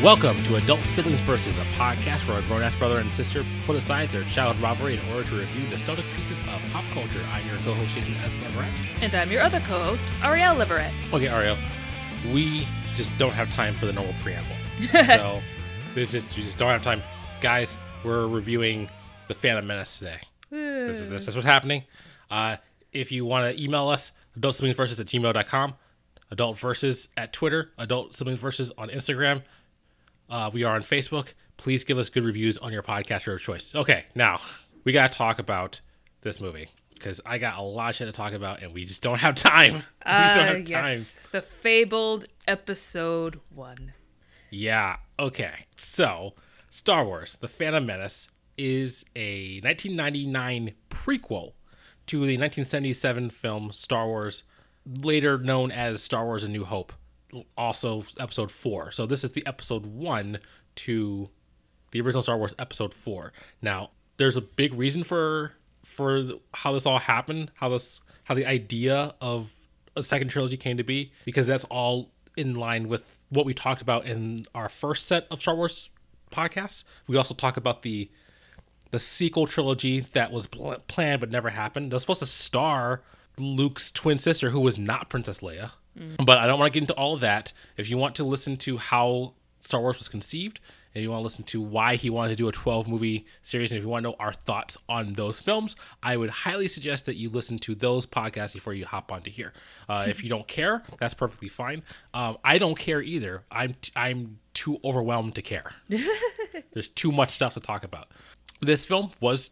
Welcome to Adult Siblings Versus, a podcast where a grown-ass brother and sister put aside their childhood rivalry in order to review nostalgic pieces of pop culture. I'm your co-host, Jason S. Leverett. And I'm your other co-host, Arielle Leverett. Okay, Arielle, we just don't have time for the normal preamble. So, we just don't have time. Guys, we're reviewing The Phantom Menace today. This is what's happening. If you want to email us, adultsiblingsversus@gmail.com, adultversus at Twitter, Adult Siblings Versus on Instagram. We are on Facebook. Please give us good reviews on your podcaster of choice. Okay, now we got to talk about this movie because I got a lot of shit to talk about and we just don't have time. We just don't have time. Yes, the fabled Episode 1. Yeah, okay. So, Star Wars, The Phantom Menace is a 1999 prequel to the 1977 film Star Wars, later known as Star Wars A New Hope. Also episode 4. So this is the episode 1 to the original Star Wars episode 4. Now, there's a big reason for how this all happened, how the idea of a second trilogy came to be, because that's all in line with what we talked about in our first set of Star Wars podcasts. We also talked about the sequel trilogy that was planned but never happened. It was supposed to star Luke's twin sister, who was not Princess Leia. But I don't want to get into all of that. If you want to listen to how Star Wars was conceived, and you want to listen to why he wanted to do a 12-movie series, and if you want to know our thoughts on those films, I would highly suggest that you listen to those podcasts before you hop onto here. If you don't care, that's perfectly fine. I don't care either. I'm too overwhelmed to care. There's too much stuff to talk about. This film was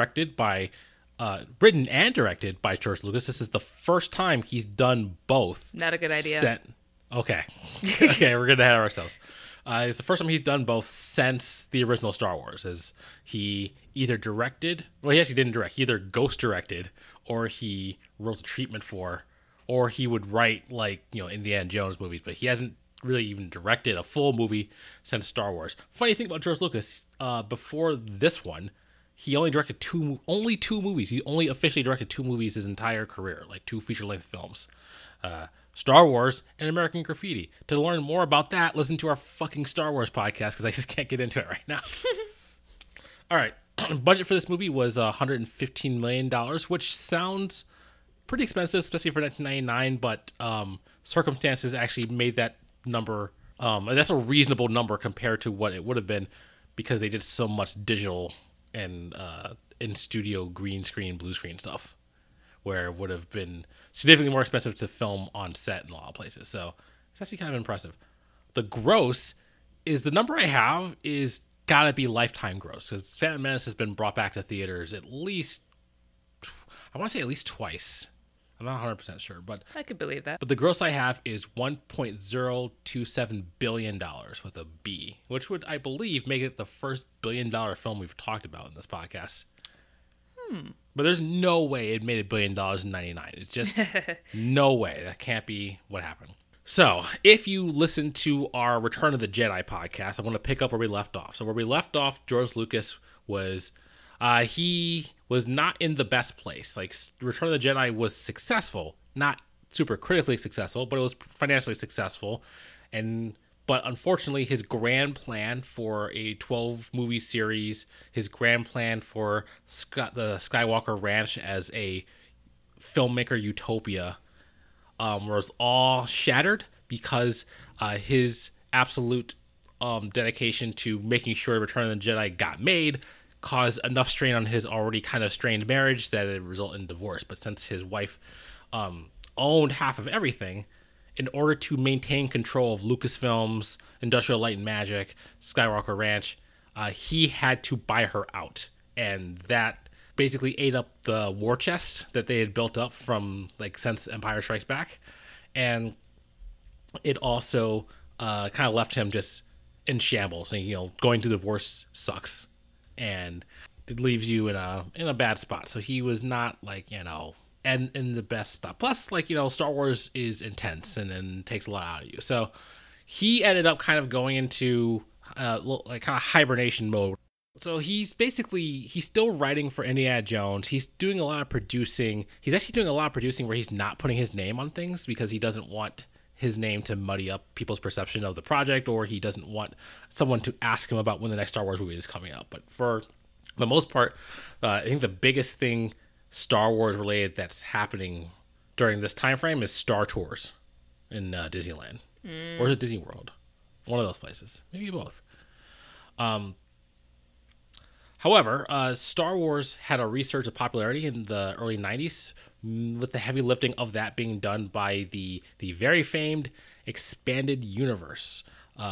written and directed by George Lucas. This is the first time he's done both. Not a good idea. Okay, we're gonna ahead of ourselves. It's the first time he's done both since the original Star Wars. As he either directed, well, he didn't direct. He either ghost directed, or he wrote the treatment for, or he would write Indiana Jones movies. But he hasn't really even directed a full movie since Star Wars. Funny thing about George Lucas, before this one, he only directed only two movies. He only officially directed 2 movies his entire career, like 2 feature-length films. Star Wars and American Graffiti. To learn more about that, listen to our fucking Star Wars podcast, because I just can't get into it right now. All right. Budget for this movie was $115 million, which sounds pretty expensive, especially for 1999, but circumstances actually made that number, that's a reasonable number compared to what it would have been, because they did so much digital and in studio green screen, blue screen stuff, where it would have been significantly more expensive to film on set in a lot of places. So it's actually kind of impressive. The gross is, the number I have is gotta be lifetime gross, because Phantom Menace has been brought back to theaters at least twice. I'm not 100% sure, but I could believe that. But the gross I have is $1.027 billion with a B, which would, I believe, make it the first billion-dollar film we've talked about in this podcast. But there's no way it made $1 billion in 1999. It's just no way. That can't be what happened. So, if you listen to our Return of the Jedi podcast, I want to pick up where we left off. So where we left off, George Lucas was... he was not in the best place. Like, Return of the Jedi was successful, not super critically successful, but it was financially successful. But unfortunately, his grand plan for a 12-movie series, his grand plan for the Skywalker Ranch as a filmmaker utopia, was all shattered because his absolute dedication to making sure Return of the Jedi got made caused enough strain on his already kind of strained marriage that it resulted in divorce. But since his wife owned half of everything, in order to maintain control of Lucasfilms, Industrial Light and Magic, Skywalker Ranch, he had to buy her out. And that basically ate up the war chest that they had built up from since Empire Strikes Back. And it also kind of left him just in shambles. And, going through divorce sucks. And it leaves you in a bad spot. So he was not and in the best stuff. Plus, Star Wars is intense and takes a lot out of you. So he ended up kind of going into kind of hibernation mode. So he's still writing for Indiana Jones. He's doing a lot of producing. He's actually doing a lot of producing where he's not putting his name on things, because he doesn't want his name to muddy up people's perception of the project, or he doesn't want someone to ask him about when the next Star Wars movie is coming out. But for the most part, I think the biggest thing Star Wars related that's happening during this time frame is Star Tours in Disneyland. Or is it Disney World? One of those places. Maybe both. However, Star Wars had a resurgence of popularity in the early 90s, with the heavy lifting of that being done by the very famed Expanded Universe.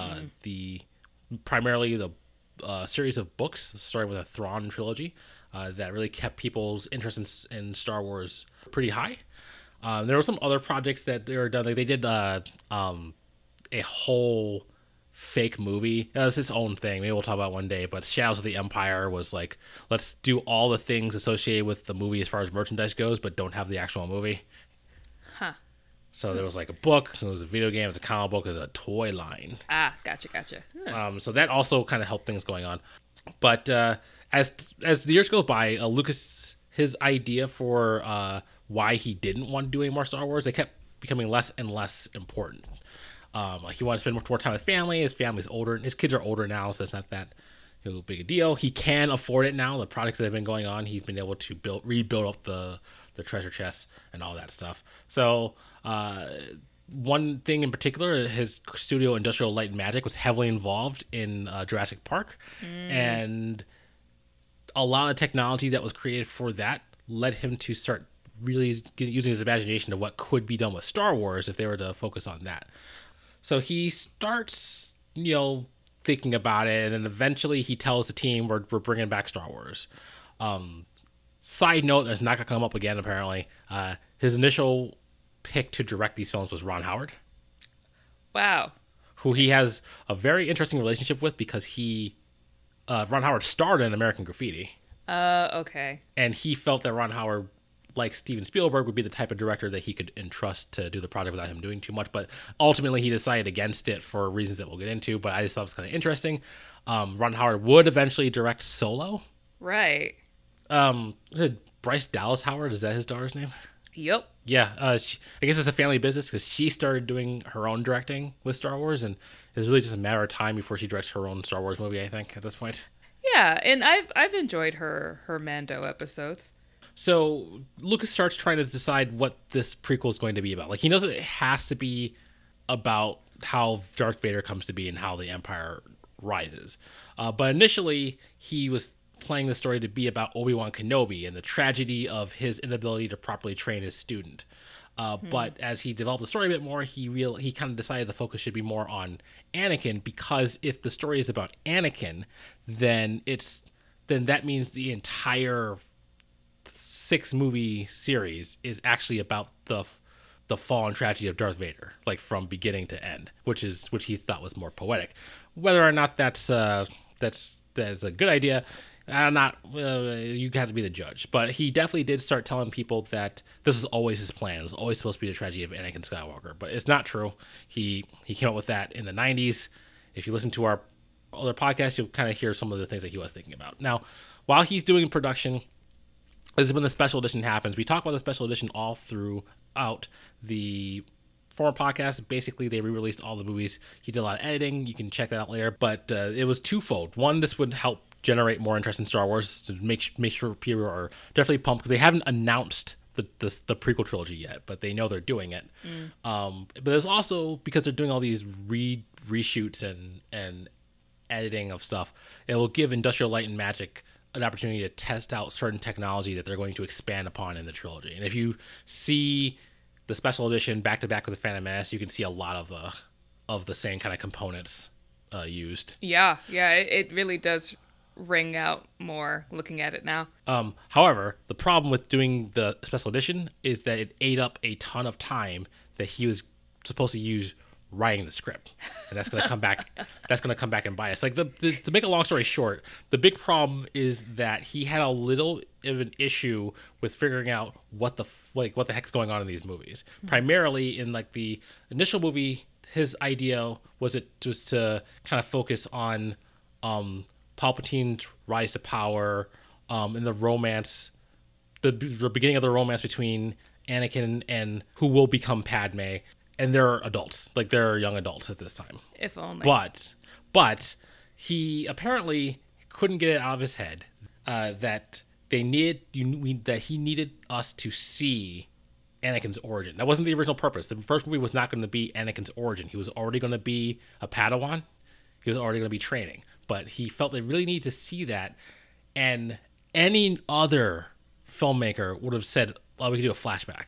Primarily the series of books, starting with a Thrawn trilogy, that really kept people's interest in Star Wars pretty high. There were some other projects that they were done. Like they did a whole fake movie. It's its own thing. Maybe we'll talk about it one day. But Shadows of the Empire was like, let's do all the things associated with the movie as far as merchandise goes, but don't have the actual movie. Huh. So there was like a book, there was a video game, it was a comic book, it was a toy line. Ah, gotcha. So that also kind of helped things going on. But as the years go by, Lucas, his idea for why he didn't want to do any more Star Wars, they kept becoming less and less important. Like he wanted to spend more time with family. His family's older. His kids are older now, so it's not that big a deal. He can afford it now. The projects that have been going on, he's been able to rebuild up the treasure chests and all that stuff. So one thing in particular, his studio Industrial Light and Magic was heavily involved in Jurassic Park, and a lot of technology that was created for that led him to start really using his imagination of what could be done with Star Wars if they were to focus on that. So he starts, thinking about it, and then eventually he tells the team, we're bringing back Star Wars. Side note, that's not going to come up again, apparently. His initial pick to direct these films was Ron Howard. Wow. Who he has a very interesting relationship with because Ron Howard starred in American Graffiti. Okay. And he felt that Ron Howard, like Steven Spielberg, would be the type of director that he could entrust to do the project without him doing too much. But ultimately, he decided against it for reasons that we'll get into. But I just thought it was kind of interesting. Ron Howard would eventually direct Solo. Right. Is it Bryce Dallas Howard? Is that his daughter's name? Yep. Yeah. I guess it's a family business because she started doing her own directing with Star Wars. And it was really just a matter of time before she directs her own Star Wars movie, I think, at this point. Yeah. And I've enjoyed her Mando episodes. So Lucas starts trying to decide what this prequel is going to be about. Like, he knows that it has to be about how Darth Vader comes to be and how the Empire rises. But initially, he was playing the story to be about Obi-Wan Kenobi and the tragedy of his inability to properly train his student. But as he developed the story a bit more, he kind of decided the focus should be more on Anakin, because if the story is about Anakin, then that means the entire 6-movie series is actually about the fall and tragedy of Darth Vader, like from beginning to end, which he thought was more poetic. Whether or not that's a good idea, you have to be the judge. But he definitely did start telling people that this was always his plan. It was always supposed to be the tragedy of Anakin Skywalker, but it's not true. He came up with that in the 90s. If you listen to our other podcast, you'll kind of hear some of the things that he was thinking about. Now, while he's doing production, this is when the special edition happens. We talk about the special edition all throughout the former podcast. Basically, they re-released all the movies. He did a lot of editing. You can check that out later. But it was twofold. One, this would help generate more interest in Star Wars to make sure people are definitely pumped, because they haven't announced the prequel trilogy yet, but they know they're doing it. But there's also, because they're doing all these reshoots and editing of stuff, it will give Industrial Light and Magic an opportunity to test out certain technology that they're going to expand upon in the trilogy. And if you see the special edition back to back with the Phantom Menace, you can see a lot of the same kind of components used. Yeah, it really does ring out more looking at it now. However, the problem with doing the special edition is that it ate up a ton of time that he was supposed to use writing the script, and that's going to come back. That's going to come back and bite us. Like to make a long story short, the big problem is that he had a little of an issue with figuring out what the heck's going on in these movies. Primarily in like the initial movie, his idea was to kind of focus on Palpatine's rise to power, and the romance, the beginning of the romance between Anakin and who will become Padme. and they're adults, like they're young adults at this time. If only. But he apparently couldn't get it out of his head that he needed us to see Anakin's origin. That wasn't the original purpose. The first movie was not going to be Anakin's origin. He was already going to be a Padawan. He was already going to be training. But he felt they really needed to see that. And any other filmmaker would have said, well, we could do a flashback.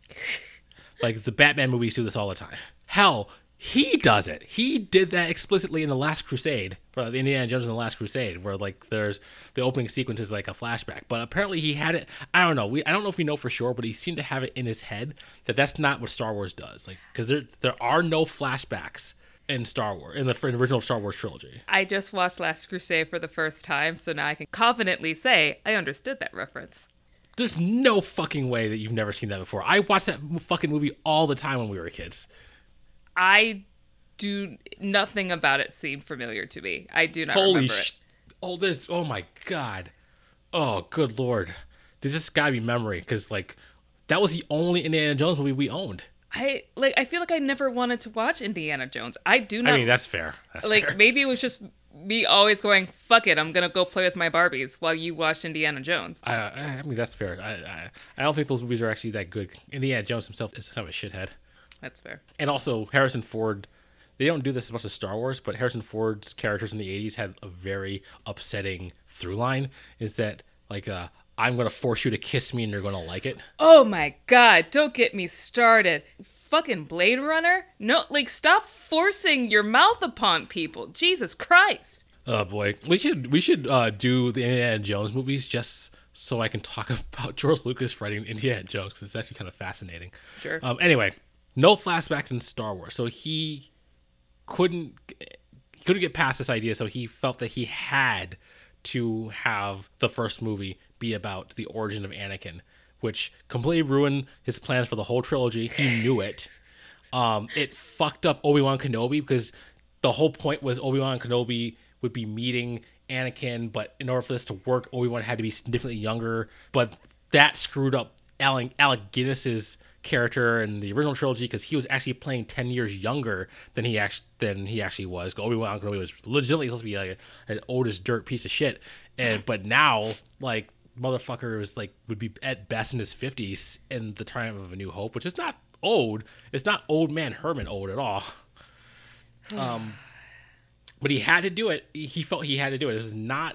Like the Batman movies do this all the time. Hell, he does it. He did that explicitly in The Last Crusade, for the Indiana Jones and the Last Crusade, where like there's the opening sequence is like a flashback. But apparently he had it. I don't know. I don't know if we know for sure, but he seemed to have it in his head that that's not what Star Wars does. Like, because there are no flashbacks in Star Wars, in the original Star Wars trilogy. I just watched Last Crusade for the first time, so now I can confidently say I understood that reference. There's no fucking way that you've never seen that before. I watched that fucking movie all the time when we were kids. I do nothing about it seem familiar to me. I do not remember it. Oh my god. Oh, good lord. This has gotta be memory, because like that was the only Indiana Jones movie we owned. I feel like I never wanted to watch Indiana Jones. I do not. I mean, that's fair. Fair. Maybe it was just me always going, fuck it, I'm gonna go play with my Barbies while you watched Indiana Jones. I mean, that's fair. I don't think those movies are actually that good. Indiana Jones himself is kind of a shithead. That's fair. And also, Harrison Ford, they don't do this as much as Star Wars, but Harrison Ford's characters in the 80s had a very upsetting through line, is that, like, I'm going to force you to kiss me and you're going to like it. Oh my god, don't get me started. Fucking Blade Runner? No, like, stop forcing your mouth upon people. Jesus Christ. Oh boy. We should do the Indiana Jones movies just so I can talk about George Lucas writing Indiana Jones, because it's actually kind of fascinating. Sure. Anyway, no flashbacks in Star Wars. So he couldn't get past this idea, so he felt that he had to have the first movie be about the origin of Anakin, which completely ruined his plans for the whole trilogy. He knew it. It fucked up Obi-Wan Kenobi, because the whole point was Obi-Wan Kenobi would be meeting Anakin, but in order for this to work, Obi-Wan had to be significantly younger. But that screwed up Alec Guinness's character in the original trilogy, because he was actually playing 10 years younger than he actually was. Obi-Wan Kenobi was legitimately supposed to be like an old as dirt piece of shit, but now like motherfucker would be at best in his 50s in the time of A New Hope, which is not old. It's not old man Herman old at all. But he had to do it. He felt he had to do it. This is not.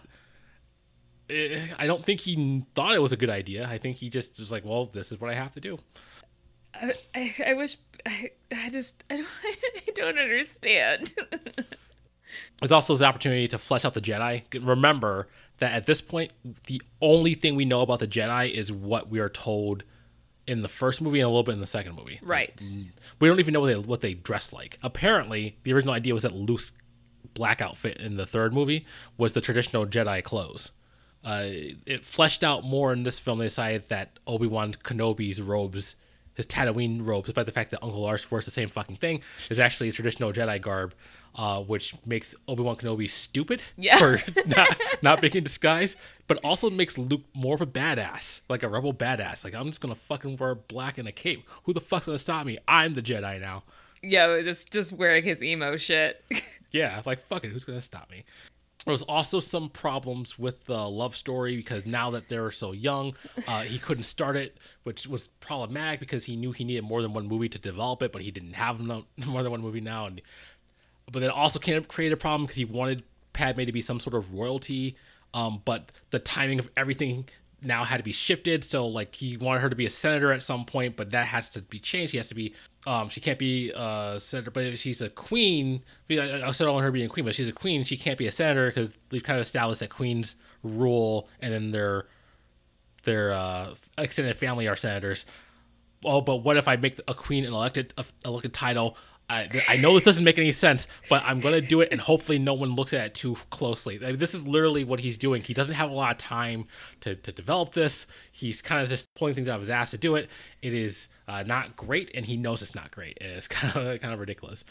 I don't think he thought it was a good idea. I think he just was like, well, this is what I have to do. I wish I don't understand. It's also his opportunity to flesh out the Jedi. Remember that at this point, the only thing we know about the Jedi is what we are told in the first movie and a little bit in the second movie. Right. We don't even know what they dress like. Apparently, the original idea was that Luke's black outfit in the third movie was the traditional Jedi clothes. It fleshed out more in this film. They decided that Obi-Wan Kenobi's robes, his Tatooine robes, despite the fact that Uncle Lars wears the same fucking thing, is actually a traditional Jedi garb, which makes Obi-Wan Kenobi stupid for not being in disguise, but also makes Luke more of a badass, like a rebel badass. Like, I'm just gonna fucking wear black and a cape. Who the fuck's gonna stop me? I'm the Jedi now. Yeah, just wearing his emo shit. Yeah, like, fuck it. Who's gonna stop me? There was also some problems with the love story, because now that they're so young, he couldn't start it, which was problematic because he knew he needed more than one movie to develop it, but he didn't have more than one movie now. But that also created a problem because he wanted Padme to be some sort of royalty, but the timing of everything now had to be shifted. So like he wanted her to be a senator at some point, but that has to be changed. She has to be, she can't be a senator, but if she's a queen, I settle on her being a queen, but if she's a queen, she can't be a senator because we've kind of established that queens rule and then their extended family are senators. Oh, but what if I make a queen an elected title? I know this doesn't make any sense, but I'm going to do it, and hopefully no one looks at it too closely. I mean, this is literally what he's doing. He doesn't have a lot of time to develop this. He's kind of just pulling things out of his ass to do it. It is not great, and he knows it's not great. It's kind of ridiculous.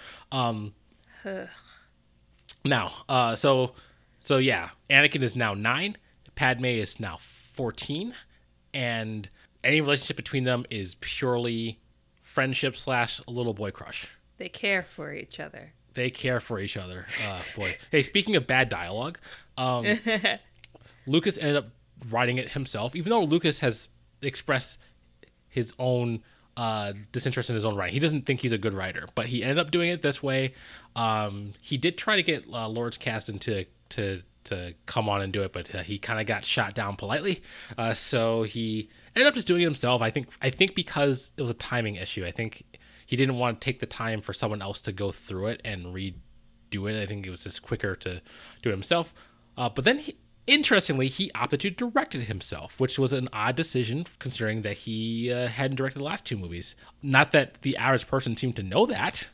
Now, so yeah, Anakin is now 9. Padme is now 14, and any relationship between them is purely friendship / little boy crush. They care for each other. They care for each other. Boy. Hey, speaking of bad dialogue, Lucas ended up writing it himself, even though Lucas has expressed his own disinterest in his own writing. He doesn't think he's a good writer, but he ended up doing it this way. He did try to get Lawrence Kasdan to come on and do it, but he kind of got shot down politely. So he ended up just doing it himself. I think because it was a timing issue. I think he didn't want to take the time for someone else to go through it and redo it. I think it was just quicker to do it himself. But then, interestingly, he opted to direct it himself, which was an odd decision considering that he hadn't directed the last two movies. Not that the average person seemed to know that.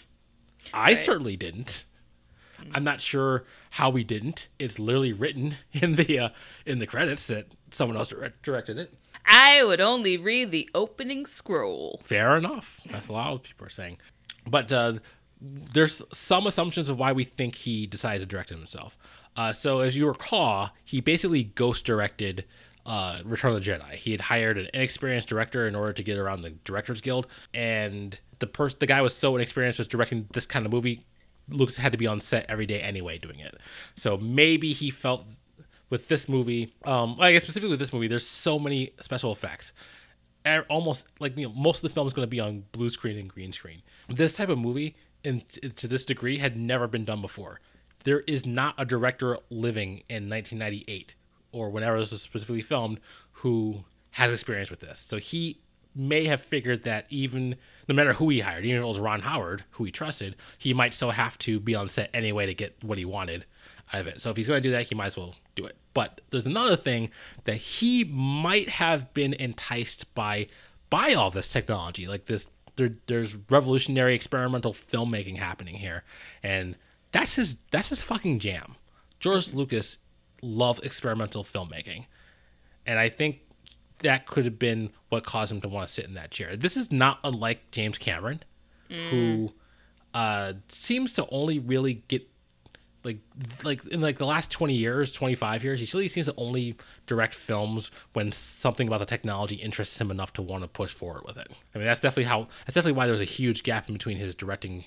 I certainly didn't. I'm not sure how we didn't. It's literally written in the credits that someone else directed it. I would only read the opening scroll. Fair enough. That's a lot of people are saying. But there's some assumptions of why we think he decided to direct it himself. So as you recall, he basically ghost directed Return of the Jedi. He had hired an inexperienced director in order to get around the Directors Guild, and the guy was so inexperienced with directing this kind of movie, Lucas had to be on set every day anyway doing it. So maybe he felt with this movie, I guess specifically with this movie, there's so many special effects. Almost like, most of the film is going to be on blue screen and green screen. This type of movie, to this degree, had never been done before. There is not a director living in 1998 or whenever this was specifically filmed who has experience with this. So he may have figured that even no matter who he hired, even if it was Ron Howard, who he trusted, he might still have to be on set anyway to get what he wanted out of it. So if he's going to do that, he might as well do it. But there's another thing that he might have been enticed by all this technology. Like this, there's revolutionary experimental filmmaking happening here, and that's his fucking jam. George Lucas loves experimental filmmaking, and I think that could have been what caused him to want to sit in that chair. This is not unlike James Cameron, who seems to only really get like in the last 20 years, 25 years, he really seems to only direct films when something about the technology interests him enough to want to push forward with it. I mean, that's definitely why there's a huge gap in between his directed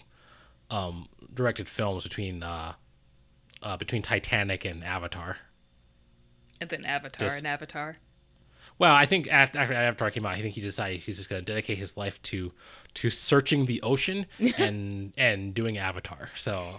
films between Titanic and Avatar. And then Avatar. Well, I think after Avatar came out, I think he decided he's just going to dedicate his life to searching the ocean and doing Avatar. So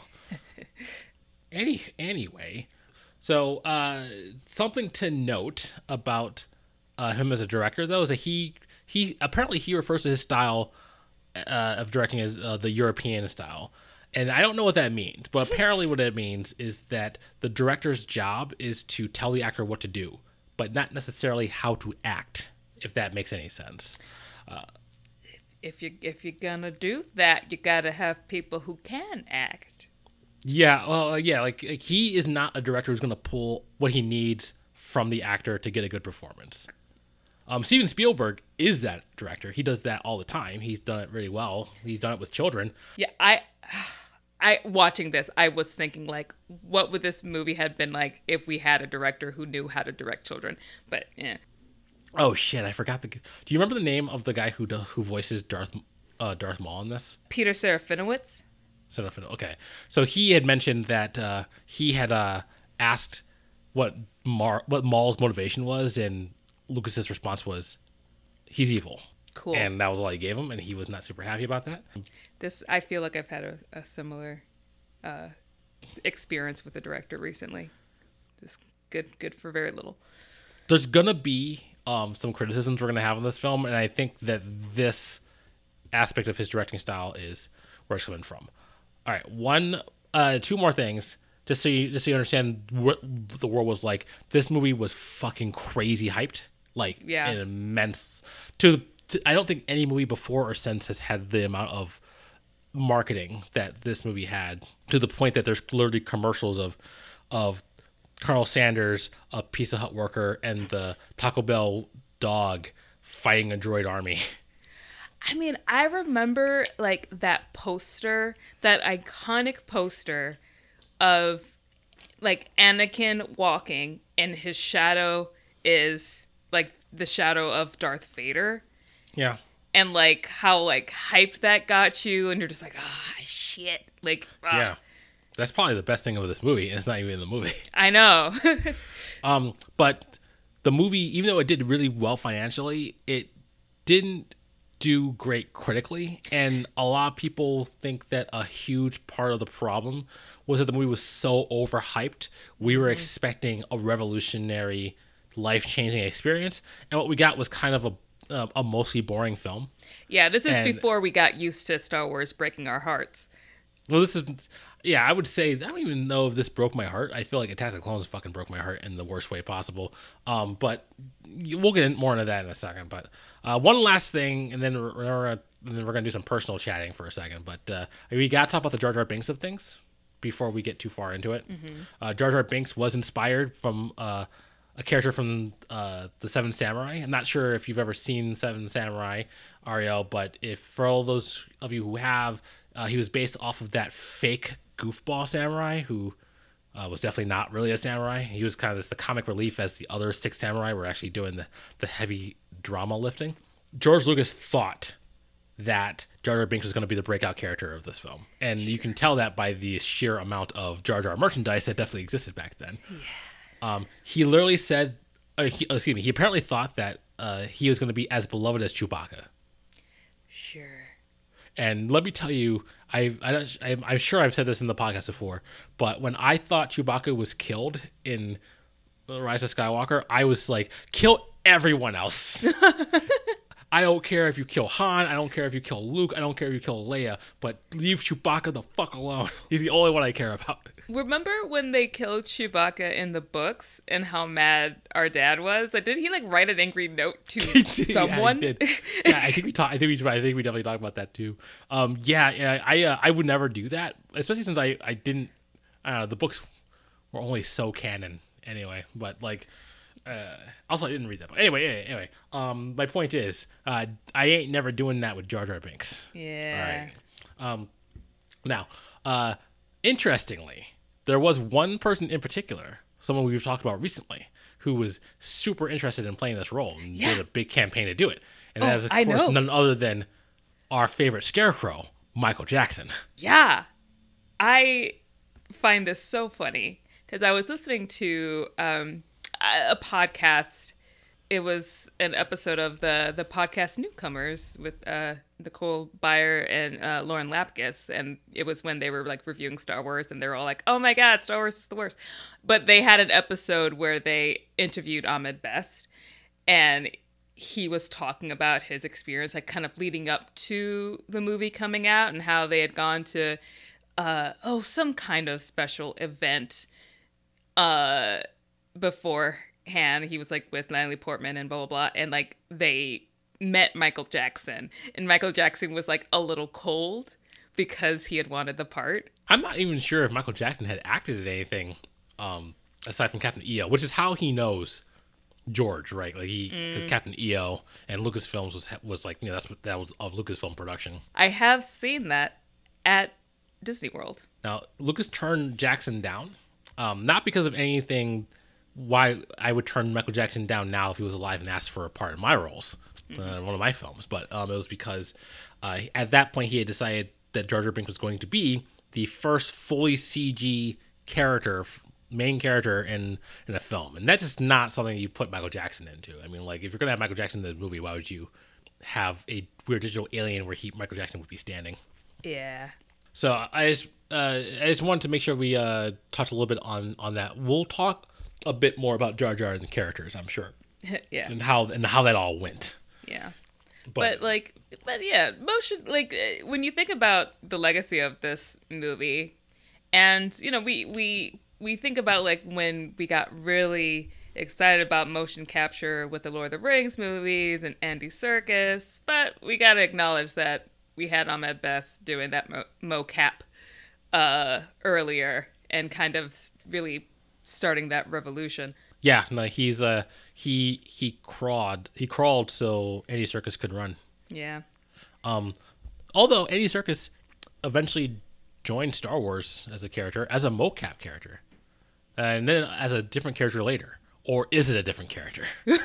anyway, so something to note about him as a director, though, is that he apparently he refers to his style of directing as the European style. And I don't know what that means, but apparently what it means is that the director's job is to tell the actor what to do, but not necessarily how to act, if that makes any sense. If you're gonna do that, you gotta have people who can act. Yeah, well, yeah, like he is not a director who's gonna pull what he needs from the actor to get a good performance. Steven Spielberg is that director. He does that all the time. He's done it really well. He's done it with children. Yeah, I watching this, I was thinking, like, what would this movie have been like if we had a director who knew how to direct children? But yeah. Oh shit! I forgot do you remember the name of the guy who voices Darth Maul in this? Peter Serafinowicz. Okay, so he had mentioned that he had asked what Maul's motivation was, and Lucas's response was, "He's evil." Cool. And that was all he gave him, and he was not super happy about that. I feel like I've had a similar experience with a director recently. Just good for very little. There's gonna be some criticisms we're gonna have on this film, and I think that this aspect of his directing style is where it's coming from. All right, two more things, just so you understand what the world was like. This movie was fucking crazy hyped, like an immense I don't think any movie before or since has had the amount of marketing that this movie had, to the point that there's literally commercials of Colonel Sanders, a Pizza Hut worker, and the Taco Bell dog fighting a droid army. I mean, I remember like that iconic poster of like Anakin walking, and his shadow is like the shadow of Darth Vader. Yeah. and like how like hyped that got you, and you're just like, ah, shit. Like, Yeah. That's probably the best thing of this movie, and it's not even in the movie. I know. But the movie, even though it did really well financially, it didn't do great critically. And a lot of people think that a huge part of the problem was that the movie was so overhyped. We were expecting a revolutionary, life-changing experience, and what we got was kind of a mostly boring film. Yeah, this is before we got used to Star Wars breaking our hearts. Well, this is... Yeah, I would say, I don't even know if this broke my heart. I feel like Attack of the Clones fucking broke my heart in the worst way possible. But we'll get more into that in a second. But one last thing, and then we're going to do some personal chatting for a second. But we got to talk about the Jar Jar Binks of things before we get too far into it. Jar Jar Binks was inspired from a character from the Seven Samurai. I'm not sure if you've ever seen Seven Samurai, Arielle, but if for all those of you who have, he was based off of that fake goofball samurai who was definitely not really a samurai. He was kind of the comic relief as the other 6 samurai were actually doing the heavy drama lifting. George Lucas thought that Jar Jar Binks was going to be the breakout character of this film. And you can tell that by the sheer amount of Jar Jar merchandise that definitely existed back then. Yeah. He literally said, he apparently thought that he was going to be as beloved as Chewbacca. Sure. And let me tell you, I'm sure I've said this in the podcast before, but when I thought Chewbacca was killed in Rise of Skywalker, I was like, kill everyone else. I don't care if you kill Han. I don't care if you kill Luke. I don't care if you kill Leia, but leave Chewbacca the fuck alone. He's the only one I care about. Remember when they killed Chewbacca in the books and how mad our dad was? Like, did he like write an angry note to someone? Yeah, he did. Yeah, I think we definitely talked about that too. I would never do that, especially since I didn't. I don't know. The books were only so canon anyway, but like. Also, I didn't read that. But anyway. My point is, I ain't never doing that with Jar Jar Binks. Yeah. All right. Now, interestingly, there was one person in particular, someone we've talked about recently, who was super interested in playing this role and did a big campaign to do it. And that is, of course, none other than our favorite Scarecrow, Michael Jackson. Yeah. I find this so funny because I was listening to a podcast. It was an episode of the podcast Newcomers with Nicole Byer and Lauren Lapkus, and it was when they were like reviewing Star Wars, and they were all like, "Oh my God, Star Wars is the worst." But they had an episode where they interviewed Ahmed Best, and he was talking about his experience, like kind of leading up to the movie coming out, and how they had gone to some kind of special event beforehand. He was like with Natalie Portman and blah blah blah, and like they met Michael Jackson, and Michael Jackson was like a little cold because he had wanted the part. I'm not even sure if Michael Jackson had acted in anything aside from Captain EO, which is how he knows George, right? Like because Captain EO and Lucasfilms was like, you know, that was of Lucasfilm production. I have seen that at Disney World. Now Lucas turned Jackson down, not because of anything. Why I would turn Michael Jackson down now if he was alive and asked for a part in my roles, one of my films. But it was because at that point he had decided that Jar Jar Binks was going to be the first fully CG main character in a film. And that's just not something you put Michael Jackson into. I mean, like, if you're going to have Michael Jackson in the movie, why would you have a weird digital alien where Michael Jackson would be standing? Yeah. So I just wanted to make sure we touch a little bit on that. We'll talk a bit more about Jar Jar and the characters, I'm sure. Yeah. And how that all went. Yeah. But yeah, motion, like, when you think about the legacy of this movie, and, you know, we think about, like, when we got really excited about motion capture with the Lord of the Rings movies and Andy Serkis, but we got to acknowledge that we had Ahmed Best doing that mocap earlier and kind of really starting that revolution. Yeah, no, he's he crawled so Andy Serkis could run. Yeah. Although Andy Serkis eventually joined Star Wars as a character, as a mocap character, and then as a different character later. Or is it a different character?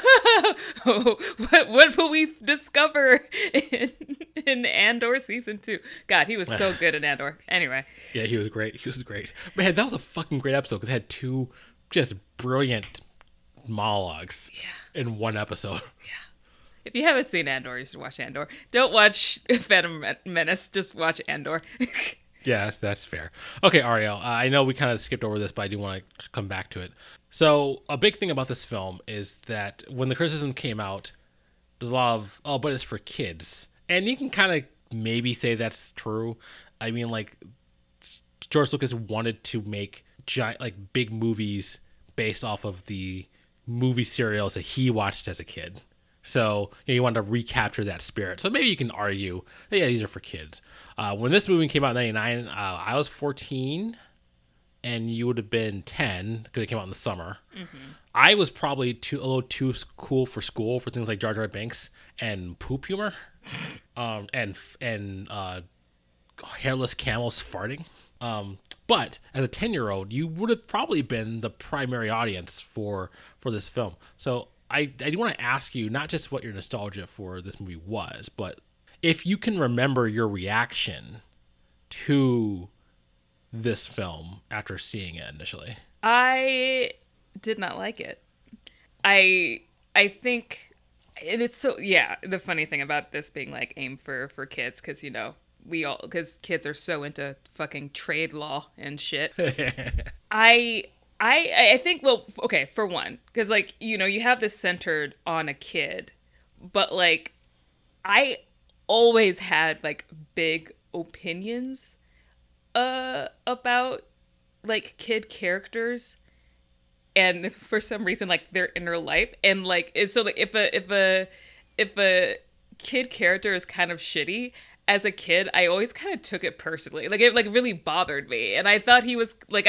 What will we discover in Andor season 2? God, he was so good in Andor. Anyway. Yeah, he was great. He was great. Man, that was a fucking great episode because it had 2 just brilliant monologues in one episode. Yeah. If you haven't seen Andor, you should watch Andor. Don't watch Phantom Menace. Just watch Andor. Yes, that's fair. Okay, Arielle, I know we kind of skipped over this, but I do want to come back to it. So a big thing about this film is that when the criticism came out, there's a lot of, oh, but it's for kids. And you can kind of maybe say that's true. I mean, like, George Lucas wanted to make giant, like, big movies based off of the movie serials that he watched as a kid. So you wanted to recapture that spirit. So maybe you can argue that, yeah, these are for kids. When this movie came out in 99, I was 14 and you would have been 10 because it came out in the summer. Mm-hmm. I was probably a little too cool for school for things like Jar Jar Binks and poop humor and hairless camels farting. But as a 10-year-old, you would have probably been the primary audience for this film. So I do want to ask you not just what your nostalgia for this movie was, but if you can remember your reaction to this film after seeing it initially. I did not like it. I think, and it's so, yeah, the funny thing about this being like aimed for kids, because, because kids are so into fucking trade law and shit. I think, well, okay, for one, because, like, you have this centered on a kid, but, like, I always had, like, big opinions about, like, kid characters, and for some reason, like, their inner life, and, like, so, like, if a kid character is kind of shitty, as a kid, I always kind of took it personally. Like, it, like, really bothered me, and I thought he,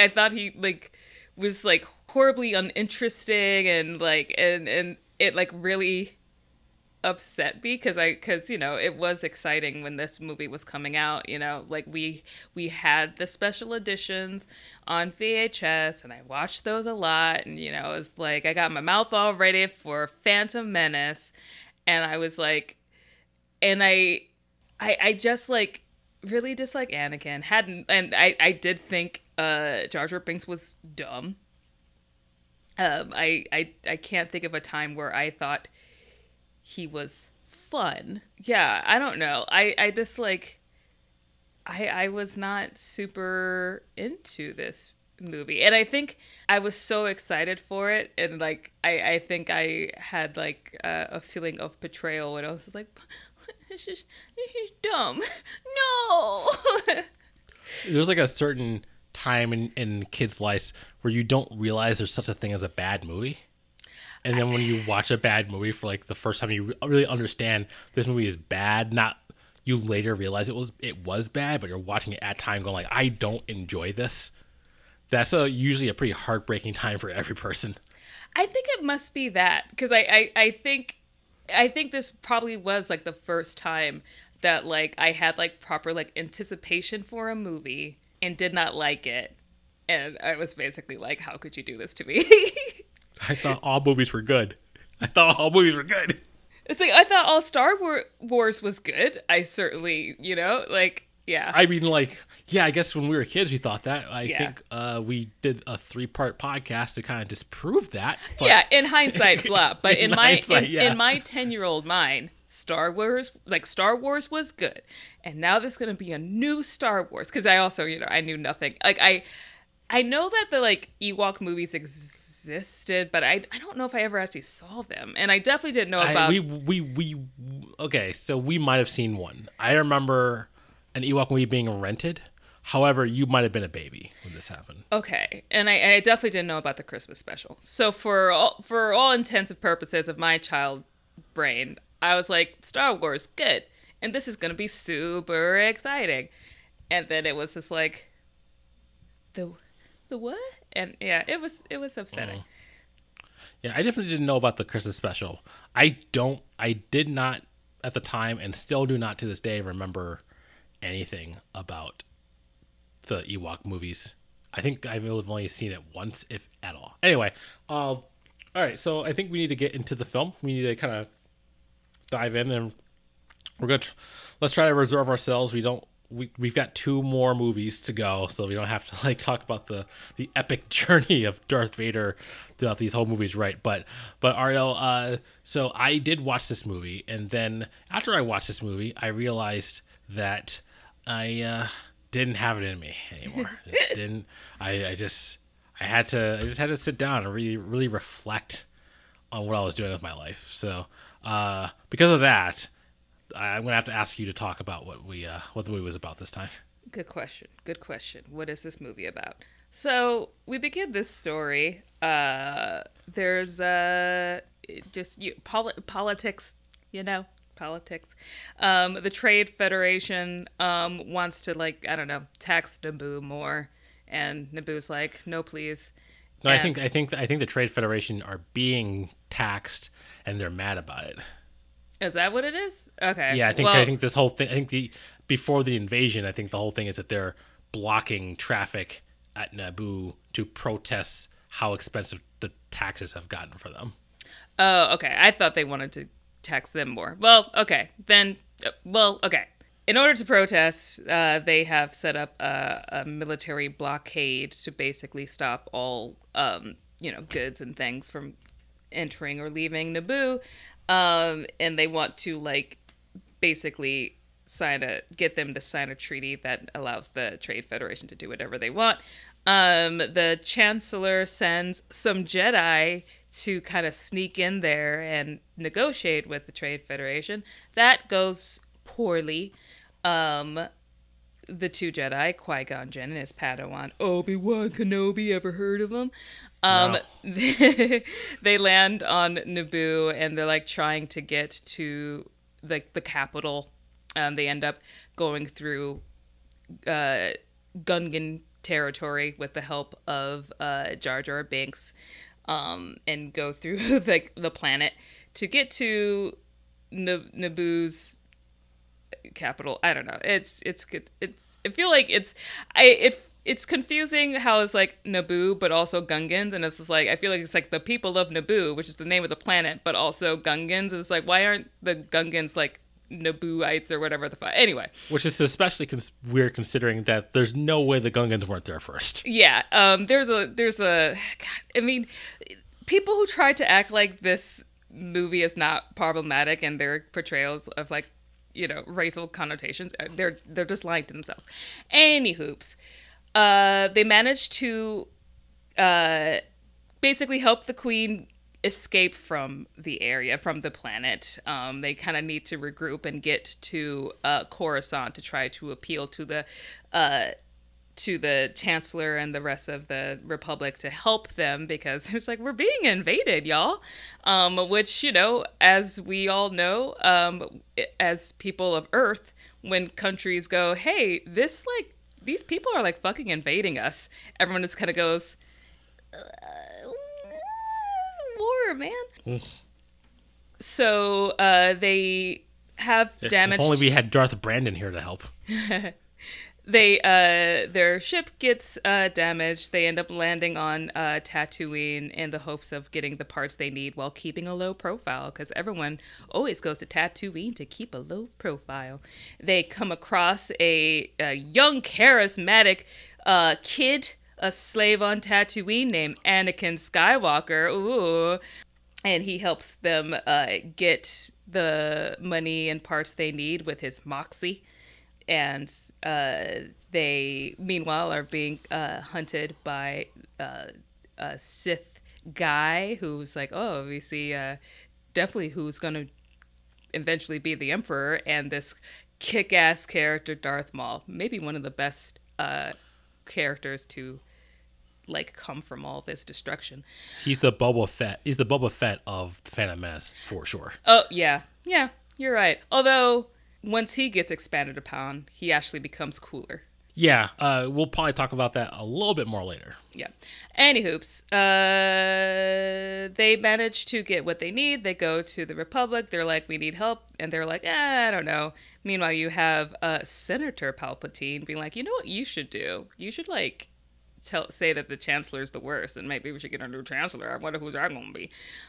was like horribly uninteresting and like and it like really upset me because it was exciting when this movie was coming out, like we had the special editions on VHS and I watched those a lot, and it was like I got my mouth all ready for Phantom Menace, and I was like, and I just like really dislike Anakin. I did think Jar Jar Binks was dumb. I can't think of a time where I thought he was fun. Yeah, I don't know. I just like I was not super into this movie, and I think I was so excited for it, and like I think I had like a feeling of betrayal when I was like, this is dumb. No. There's like a certain time in kids' lives where you don't realize there's such a thing as a bad movie. And then when you watch a bad movie for like the first time, you really understand this movie is bad. Not you later realize it was bad, but you're watching it at time going like, I don't enjoy this. That's usually a pretty heartbreaking time for every person. I think it must be that, because I think this probably was like the first time that like I had like proper like anticipation for a movie and did not like it, and I was basically like, how could you do this to me? I thought all movies were good. It's like I thought all Star Wars was good. I certainly, like, yeah. I mean, like, yeah, I guess when we were kids we thought that. I think we did a 3-part podcast to kind of disprove that. But yeah, in hindsight, blah. But in my 10-year-old mind, Star Wars was good, and now there's gonna be a new Star Wars, because I also I knew nothing. Like I know that the like Ewok movies existed, but I don't know if I ever actually saw them, and I definitely didn't know about. Okay, so we might have seen one. I remember an Ewok movie being rented. However, you might have been a baby when this happened. Okay, and I definitely didn't know about the Christmas special. So for all intents and purposes of my child brain, I was like, Star Wars, good. And this is going to be super exciting. And then it was just like, the what? And yeah, it was upsetting. Yeah, I definitely didn't know about the Christmas special. I did not at the time, and still do not to this day, remember anything about the Ewok movies. I think I've only seen it once, if at all. Anyway, All right, so I think we need to get into the film. We need to kind of dive in, and let's try to reserve ourselves. We've got 2 more movies to go, so we don't have to like talk about the epic journey of Darth Vader throughout these whole movies, right? But Arielle, so I did watch this movie, and then after I watched this movie, I realized that I didn't have it in me anymore. Just didn't. I just had to sit down and really reflect on what I was doing with my life. So because of that, I'm gonna have to ask you to talk about what the movie was about this time. Good question. Good question. What is this movie about? So we begin this story. There's politics, politics. The Trade Federation wants to, like, I don't know, tax Naboo more, and Naboo's like, no, please. No, and I think the Trade Federation are being taxed, and they're mad about it. Is that what it is? Okay. Yeah, I think this whole thing. Before the invasion, I think the whole thing is that they're blocking traffic at Naboo to protest how expensive the taxes have gotten for them. Oh, okay. I thought they wanted to tax them more. Well, okay. Then, okay. In order to protest, they have set up a military blockade to basically stop all, goods and things from entering or leaving Naboo. And they want to, like, basically get them to sign a treaty that allows the Trade Federation to do whatever they want. The Chancellor sends some Jedi to kind of sneak in there and negotiate with the Trade Federation. That goes poorly. The 2 Jedi, Qui-Gon Jinn and his Padawan, Obi-Wan Kenobi, ever heard of him? No. They land on Naboo, and they're, like, trying to get to the capital. They end up going through Gungan territory with the help of Jar Jar Binks, and go through the planet to get to Naboo's capital. I don't know. It's good. I feel like it's confusing how it's like Naboo, but also Gungans, and it's just like I feel like it's like the people of Naboo, which is the name of the planet, but also Gungans. It's like, why aren't the Gungans like Nabooites or whatever the fuck? Anyway, which is especially weird considering that there's no way the Gungans weren't there first. Yeah. There's a. God, I mean, people who try to act like this movie is not problematic and their portrayals of, like, racial connotations, they're just lying to themselves. Any hoops. They managed to basically help the Queen escape from the area, from the planet. They kind of need to regroup and get to Coruscant to try to appeal to the Chancellor and the rest of the Republic to help them, because it's like, we're being invaded, y'all. Which, as we all know, as people of Earth, when countries go, hey, these people are, like, fucking invading us, everyone just kind of goes, war, man. So they have damaged. If only we had Darth Brandon here to help. Their ship gets damaged. They end up landing on Tatooine in the hopes of getting the parts they need while keeping a low profile, because everyone always goes to Tatooine to keep a low profile. They come across a young, charismatic kid, a slave on Tatooine named Anakin Skywalker. Ooh. And he helps them get the money and parts they need with his moxie. And they, meanwhile, are being hunted by a Sith guy who's like, oh, we see definitely who's going to eventually be the Emperor, and this kick-ass character, Darth Maul. Maybe one of the best characters to, like, come from all this destruction. He's the Boba Fett. He's the Boba Fett of the Phantom Menace, for sure. Oh, yeah. Yeah, you're right. Although, once he gets expanded upon, he actually becomes cooler. Yeah, we'll probably talk about that a little bit more later. Yeah. Any hoops. They manage to get what they need. They go to the Republic. They're like, we need help. And they're like, I don't know. Meanwhile, you have Senator Palpatine being like, you know what you should do? You should, like, say that the Chancellor's the worst, and maybe we should get a new Chancellor. I wonder who's that going to be.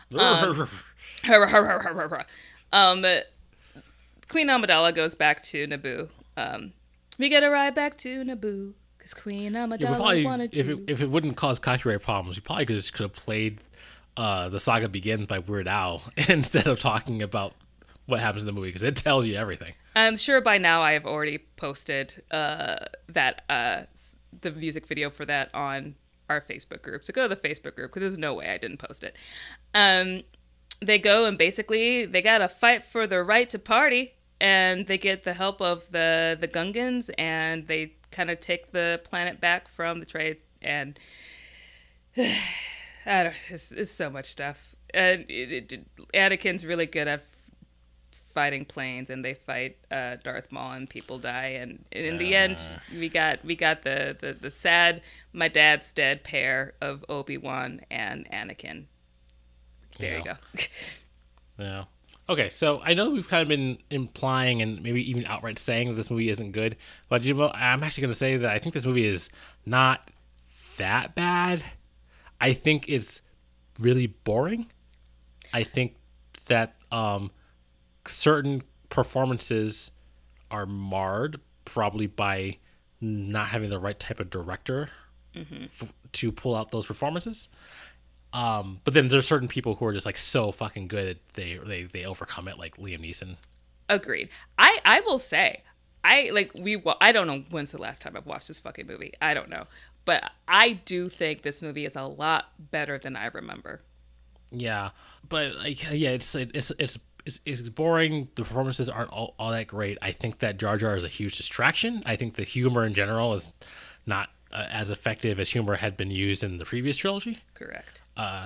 But Queen Amidala goes back to Naboo. We get a ride back to Naboo because Queen Amidala wanted to. If it wouldn't cause copyright problems, we probably could have played The Saga Begins by Weird Al instead of talking about what happens in the movie, because it tells you everything. I'm sure by now I have already posted the music video for that on our Facebook group. So go to the Facebook group, because there's no way I didn't post it. They go and basically they got to fight for the right to party, and they get the help of the Gungans, and they kind of take the planet back from the trade. And it's so much stuff. And Anakin's really good at fighting planes, and they fight Darth Maul, and people die, and in the end we got the sad my dad's dead pair of Obi-Wan and Anakin. There you go. Yeah. Okay, so I know we've kind of been implying and maybe even outright saying that this movie isn't good, but I'm actually going to say that I think this movie is not that bad. I think it's really boring. I think that certain performances are marred probably by not having the right type of director to pull out those performances. But then there's certain people who are just like so fucking good they overcome it, like Liam Neeson. Agreed. I will say I don't know when's the last time I've watched this fucking movie. I don't know, but I do think this movie is a lot better than I remember. Yeah, but it's boring. The performances aren't all that great. I think that Jar Jar is a huge distraction. I think the humor in general is not as effective as humor had been used in the previous trilogy. Correct.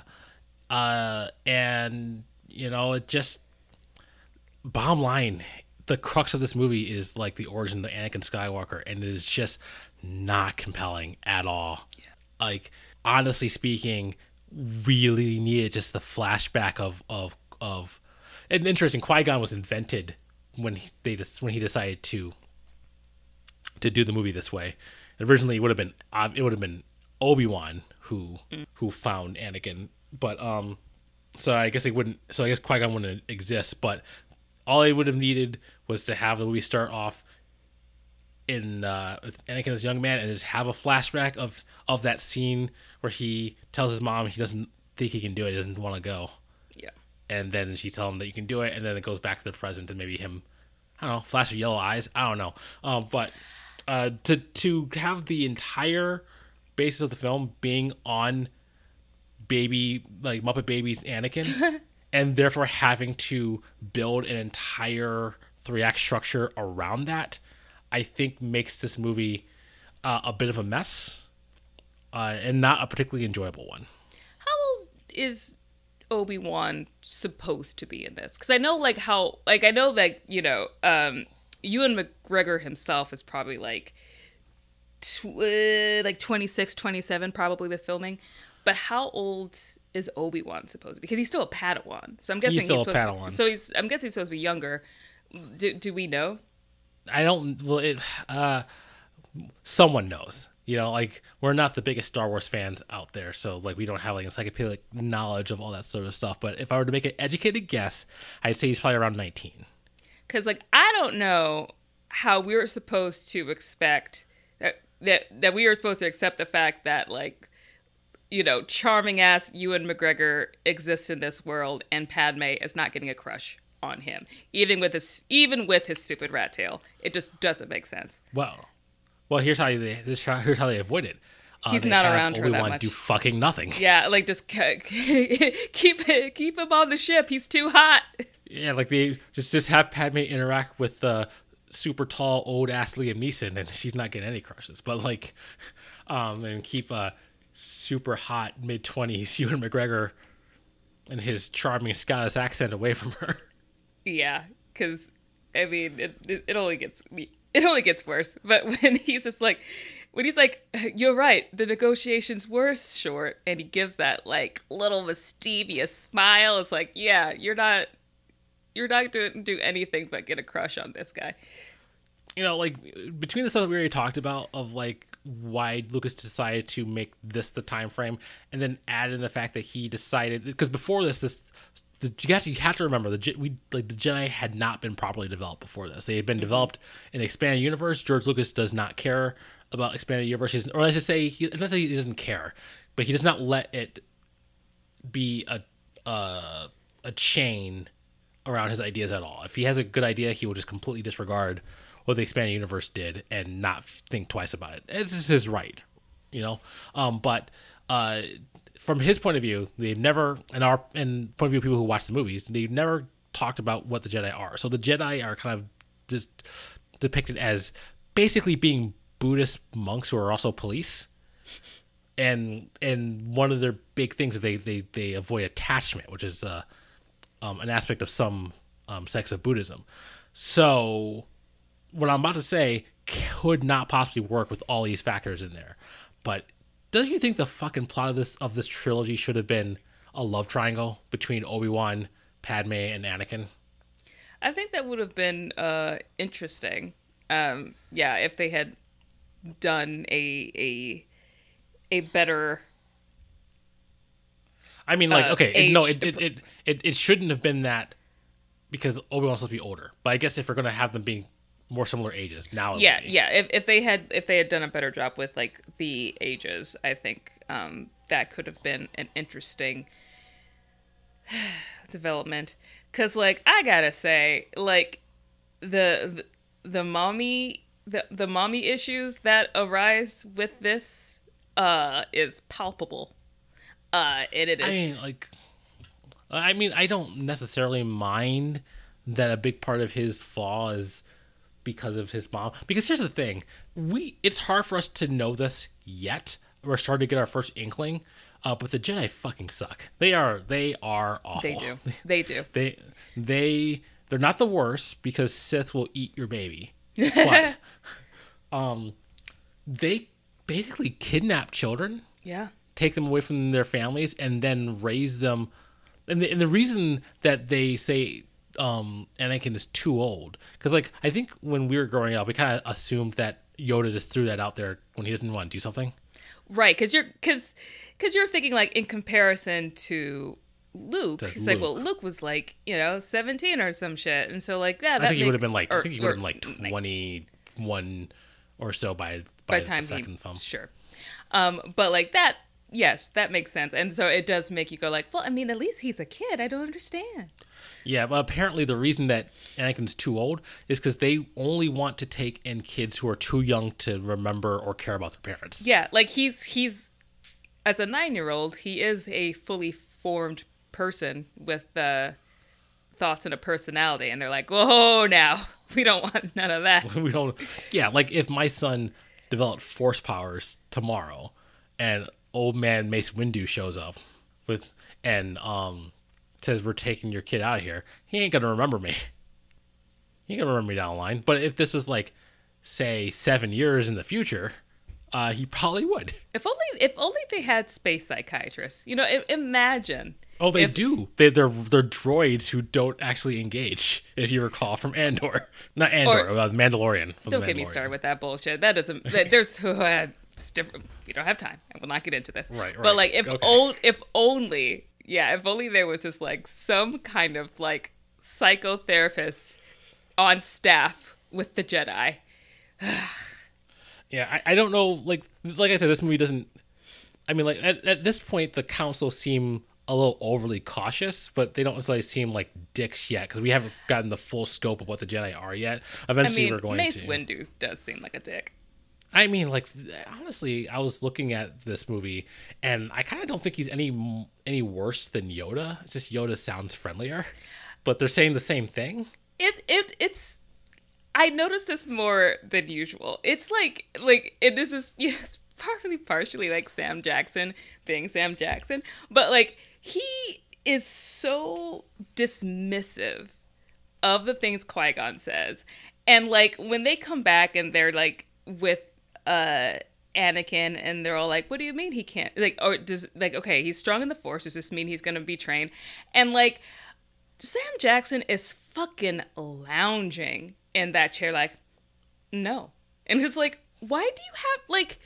And it just, bottom line, the crux of this movie is like the origin of Anakin Skywalker, and it is just not compelling at all. Yeah. Like, honestly speaking, really needed just the flashback of and interesting. Qui-Gon was invented when he decided to do the movie this way. Originally, it would have been Obi-Wan who found Anakin, but so I guess Qui-Gon wouldn't exist. But all they would have needed was to have the movie start off in with Anakin as a young man, and just have a flashback of that scene where he tells his mom he doesn't think he can do it, he doesn't want to go. Yeah. And then she tells him that you can do it, and then it goes back to the present, and maybe him, I don't know, flash of yellow eyes. I don't know. But to have the entire basis of the film being on Muppet Babies Anakin, and therefore having to build an entire 3-act structure around that, I think makes this movie a bit of a mess, and not a particularly enjoyable one. How old is Obi-Wan supposed to be in this? Because I know Ewan McGregor himself is probably like 26, 27 probably with filming. But how old is Obi-Wan supposed to be? Because he's still a Padawan. So I'm guessing he's still a Padawan. I'm guessing he's supposed to be younger. Do we know? I don't. Well, someone knows. We're not the biggest Star Wars fans out there, so we don't have encyclopedic knowledge of all that sort of stuff. But if I were to make an educated guess, I'd say he's probably around 19. Because I don't know how we were supposed to expect that we were supposed to accept the fact that charming ass Ewan McGregor exists in this world, and Padme is not getting a crush on him, even with his stupid rat tail. It just doesn't make sense. Well, here's how they avoid it. He's not around her that much. Do fucking nothing. Yeah, just keep him on the ship. He's too hot. Yeah, they just have Padme interact with the super tall old ass Liam Neeson, and she's not getting any crushes. But and keep a super hot mid-20s Ewan McGregor and his charming Scottish accent away from her. Yeah, because it only gets worse. But when he's just you're right, the negotiations were short, and he gives that little mischievous smile. It's yeah, you're not going to do anything but get a crush on this guy. Between the stuff that we already talked about of why Lucas decided to make this the time frame, and then add in the fact that he decided, because before you have to remember the Jedi had not been properly developed before this. They had been developed in the expanded universe. George Lucas does not care about expanded universes, or I should say, he doesn't care, but he does not let it be a chain around his ideas at all. If he has a good idea, he will just completely disregard what the expanded universe did and not think twice about it. This is his right, But from his point of view, they've never, and point of view of people who watch the movies, they've never talked about what the Jedi are. So the Jedi are kind of just depicted as basically being Buddhist monks who are also police. And one of their big things is they avoid attachment, which is an aspect of some sects of Buddhism. So what I'm about to say could not possibly work with all these factors in there. But don't you think the fucking plot of this trilogy should have been a love triangle between Obi-Wan, Padme, and Anakin? I think that would have been interesting. If they had done a better. I mean, it shouldn't have been that, because Obi-Wan's supposed to be older. But I guess if we're gonna have them being more similar ages now, if they had done a better job with like the ages, I think that could have been an interesting development. Because like I gotta say, like the mommy issues that arise with this is palpable. And it is. I mean, I don't necessarily mind that a big part of his flaw is because of his mom. Because here's the thing, it's hard for us to know this yet. We're starting to get our first inkling, but the Jedi fucking suck. They are awful. They do. They're not the worst, because Sith will eat your baby, but they basically kidnap children. Yeah. Take them away from their families and then raise them. And the reason that they say Anakin is too old, because like I think when we were growing up, we kind of assumed that Yoda just threw that out there when he doesn't want to do something. Right, because you're thinking like in comparison to Luke, it's like, well, Luke was like 17 or some shit, and so like I think he would have been like 21 or so by the time second film. Sure, but like that. Yes, that makes sense. And so it does make you go like, well, I mean, at least he's a kid. I don't understand. Yeah, but apparently the reason that Anakin's too old is because they only want to take in kids who are too young to remember or care about their parents. Yeah, like he's as a 9-year-old, he is a fully formed person with thoughts and a personality. And they're like, whoa, now, we don't want none of that. We don't. Yeah, like if my son developed force powers tomorrow and old man Mace Windu shows up and says, we're taking your kid out of here, he ain't gonna remember me. He ain't gonna remember me down the line. But if this was like, say, 7 years in the future, he probably would. If only they had space psychiatrists. Imagine. Oh, they do. They're droids who don't actually engage, if you recall, from Andor. Not Andor, Mandalorian. Don't get me started with that bullshit. That doesn't. There's we don't have time. I will not get into this. Right. But like, if only there was just like some kind of like psychotherapist on staff with the Jedi. Yeah, I don't know. Like I said, this movie doesn't. I mean, like at this point, the council seem a little overly cautious, but they don't necessarily seem like dicks yet, because we haven't gotten the full scope of what the Jedi are yet. Eventually, we're going Mace to. Mace Windu does seem like a dick. I mean, like, honestly, I was looking at this movie, and I kind of don't think he's any worse than Yoda. It's just Yoda sounds friendlier, but they're saying the same thing. It's. I noticed this more than usual. It's like it is just partially like Sam Jackson being Sam Jackson, but like he is so dismissive of the things Qui-Gon says, and like when they come back and they're like with Anakin, and they're all like, what do you mean he can't, like, or does, like, okay, he's strong in the Force, does this mean he's gonna be trained? And like Sam Jackson is fucking lounging in that chair like, no. And it's like, why do you have, like,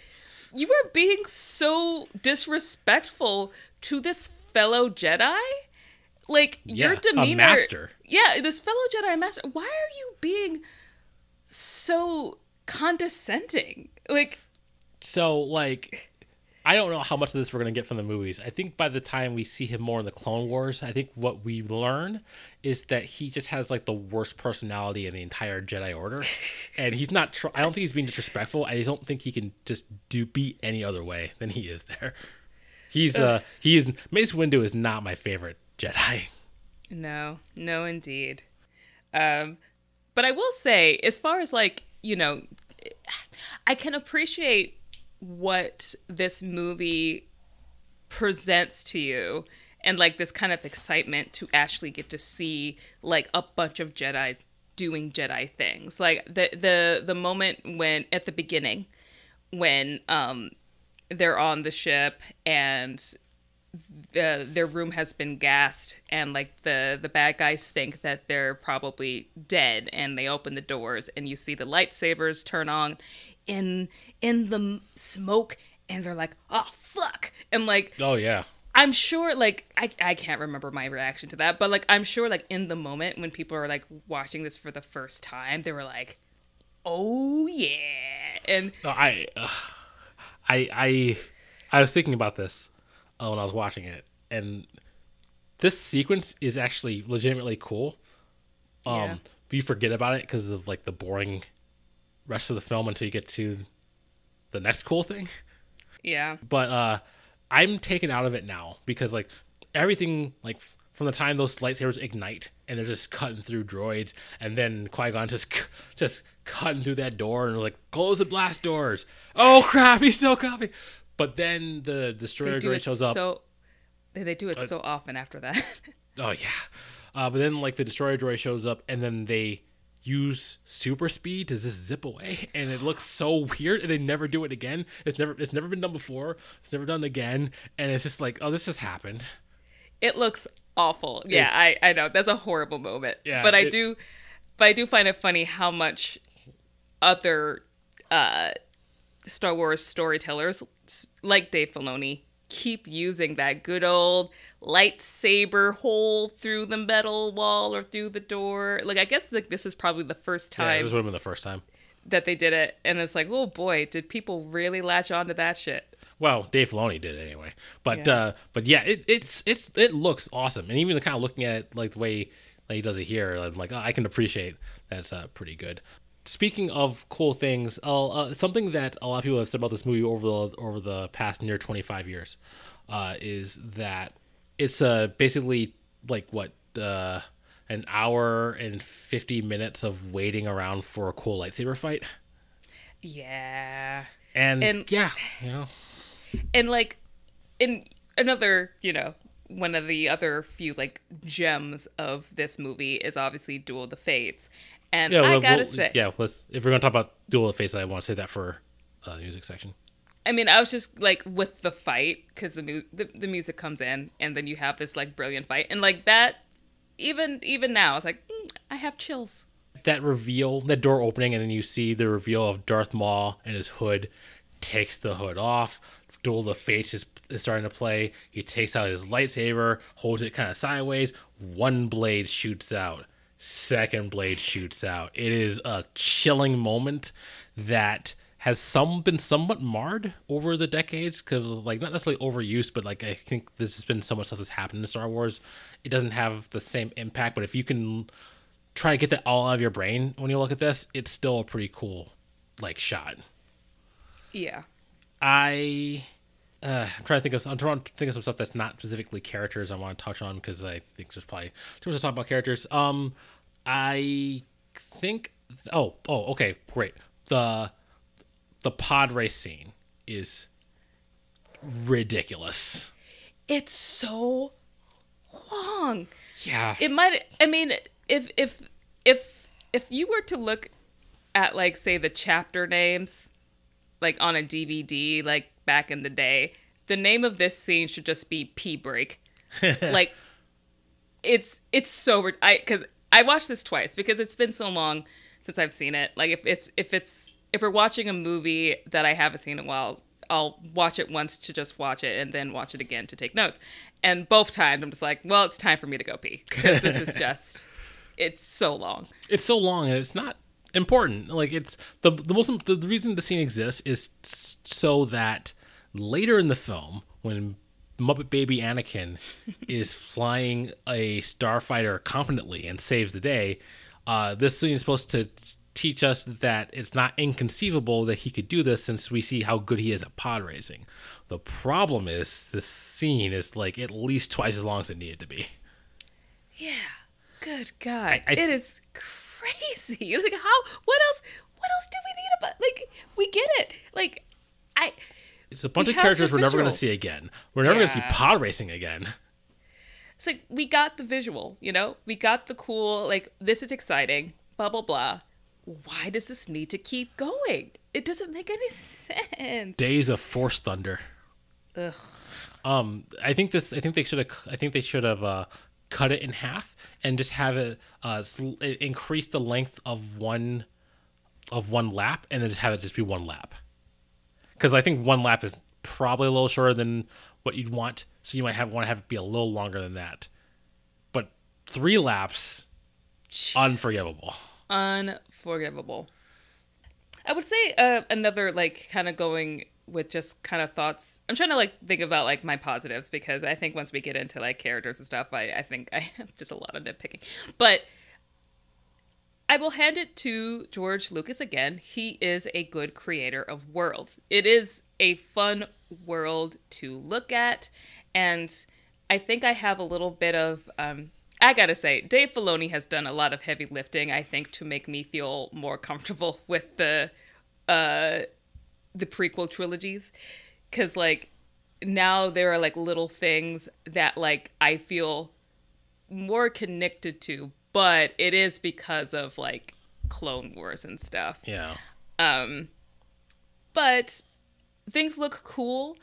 You are being so disrespectful to this fellow Jedi. Like, your demeanor... a master. Yeah, this fellow Jedi master. Why are you being so condescending? Like... So, like... I don't know how much of this we're going to get from the movies. I think by the time we see him more in the Clone Wars, I think what we learn is that he just has like the worst personality in the entire Jedi Order. And he's not, I don't think he's being disrespectful. I just don't think he can just be any other way than he is there. He is, Mace Windu is not my favorite Jedi. No, indeed. But I will say, as far as like, you know, I can appreciate what this movie presents to you and like this kind of excitement to actually get to see like a bunch of Jedi doing Jedi things. Like the moment when at the beginning when they're on the ship and their room has been gassed and like the bad guys think that they're probably dead and they open the doors and you see the lightsabers turn on in the smoke and they're like, oh fuck, and like, oh yeah, I'm sure like I can't remember my reaction to that, but like I'm sure like in the moment when people are like watching this for the first time they were like, oh yeah. And I was thinking about this when I was watching it, and this sequence is actually legitimately cool. You forget about it because of like the boring rest of the film until you get to the next cool thing. Yeah. But I'm taken out of it now because like everything, like from the time those lightsabers ignite and they're just cutting through droids, and then Qui-Gon just cutting through that door and like, close the blast doors. Oh crap, he's still coming. But then the destroyer droid shows up. They do it so often after that. Oh yeah. But then like the destroyer droid shows up and then they use super speed to just zip away, and it looks so weird, and they never do it again. It's never been done before. It's never done again, and it's just like, oh, this just happened. It looks awful. Yeah, I know that's a horrible moment. Yeah, but I do find it funny how much other Star Wars storytellers like Dave Filoni keep using that good old lightsaber hole through the metal wall or through the door. Like, I guess like this is probably the first time. Yeah, this would have been the first time that they did it, and it's like, oh boy, did people really latch on to that shit? Well, Dave Filoni did it anyway, but yeah, it looks awesome, and even kind of looking at it like the way like he does it here, I'm like, oh, I can appreciate that's pretty good. Speaking of cool things, something that a lot of people have said about this movie over the past near 25 years is that it's basically like an hour and 50 minutes of waiting around for a cool lightsaber fight. Yeah. And yeah, you know. And like in another, you know, one of the other few like gems of this movie is obviously Duel of the Fates. And yeah, I gotta say... Yeah, if we're going to talk about Duel of the Fates, I want to say that for the music section. I mean, I was just, like, with the fight, because the music comes in, and then you have this, like, brilliant fight. And, like, that, even now, it's like, I have chills. That reveal, that door opening, and then you see the reveal of Darth Maul and his hood, takes the hood off. Duel of the Fates is starting to play. He takes out his lightsaber, holds it kind of sideways. One blade shoots out. Second blade shoots out. It is a chilling moment that has been somewhat marred over the decades because, like, not necessarily overuse, but like I think this has been so much stuff that's happened in Star Wars. It doesn't have the same impact, but if you can try to get that all out of your brain when you look at this, it's still a pretty cool like shot. Yeah. I'm trying to think of some stuff that's not specifically characters I want to touch on because I think there's probably too much to talk about characters. I think. Okay, great. The pod race scene is ridiculous. It's so long. Yeah. It might. I mean, if you were to look at like say the chapter names, like on a DVD, like back in the day, the name of this scene should just be Pee Break. Like, it's so because I watched this twice because it's been so long since I've seen it. Like if we're watching a movie that I haven't seen in a while, I'll watch it once to just watch it and then watch it again to take notes. And both times I'm just like, well, it's time for me to go pee because this is just, it's so long. It's so long and it's not important. Like it's the reason the scene exists is so that later in the film when Muppet Baby Anakin is flying a starfighter competently and saves the day, this scene is supposed to teach us that it's not inconceivable that he could do this since we see how good he is at pod racing. The problem is this scene is like at least twice as long as it needed to be. Yeah. Good God. It is crazy. It's like, what else do we need about, like, we get it. Like, it's a bunch of characters we're never going to see again. We're never going to see pod racing again. It's like, we got the visual, you know? We got the cool, like, this is exciting, blah, blah, blah. Why does this need to keep going? It doesn't make any sense. Days of Force Thunder. Ugh. I think they should have cut it in half and just have it increase the length of one lap and then just have it just be one lap. Because I think one lap is probably a little shorter than what you'd want, so you might want to have it be a little longer than that. But 3 laps, unforgivable. Unforgivable. I would say another, like, kind of going with just kind of thoughts. I'm trying to, like, think about, like, my positives, because I think once we get into, like, characters and stuff, I think I have just a lot of nitpicking. But I will hand it to George Lucas again. He is a good creator of worlds. It is a fun world to look at, and I think I have a little bit of... I gotta say, Dave Filoni has done a lot of heavy lifting, I think, to make me feel more comfortable with the prequel trilogies. Because, like, now there are, like, little things that, like, I feel more connected to, but it is because of, like, Clone Wars and stuff. Yeah. But things look cool.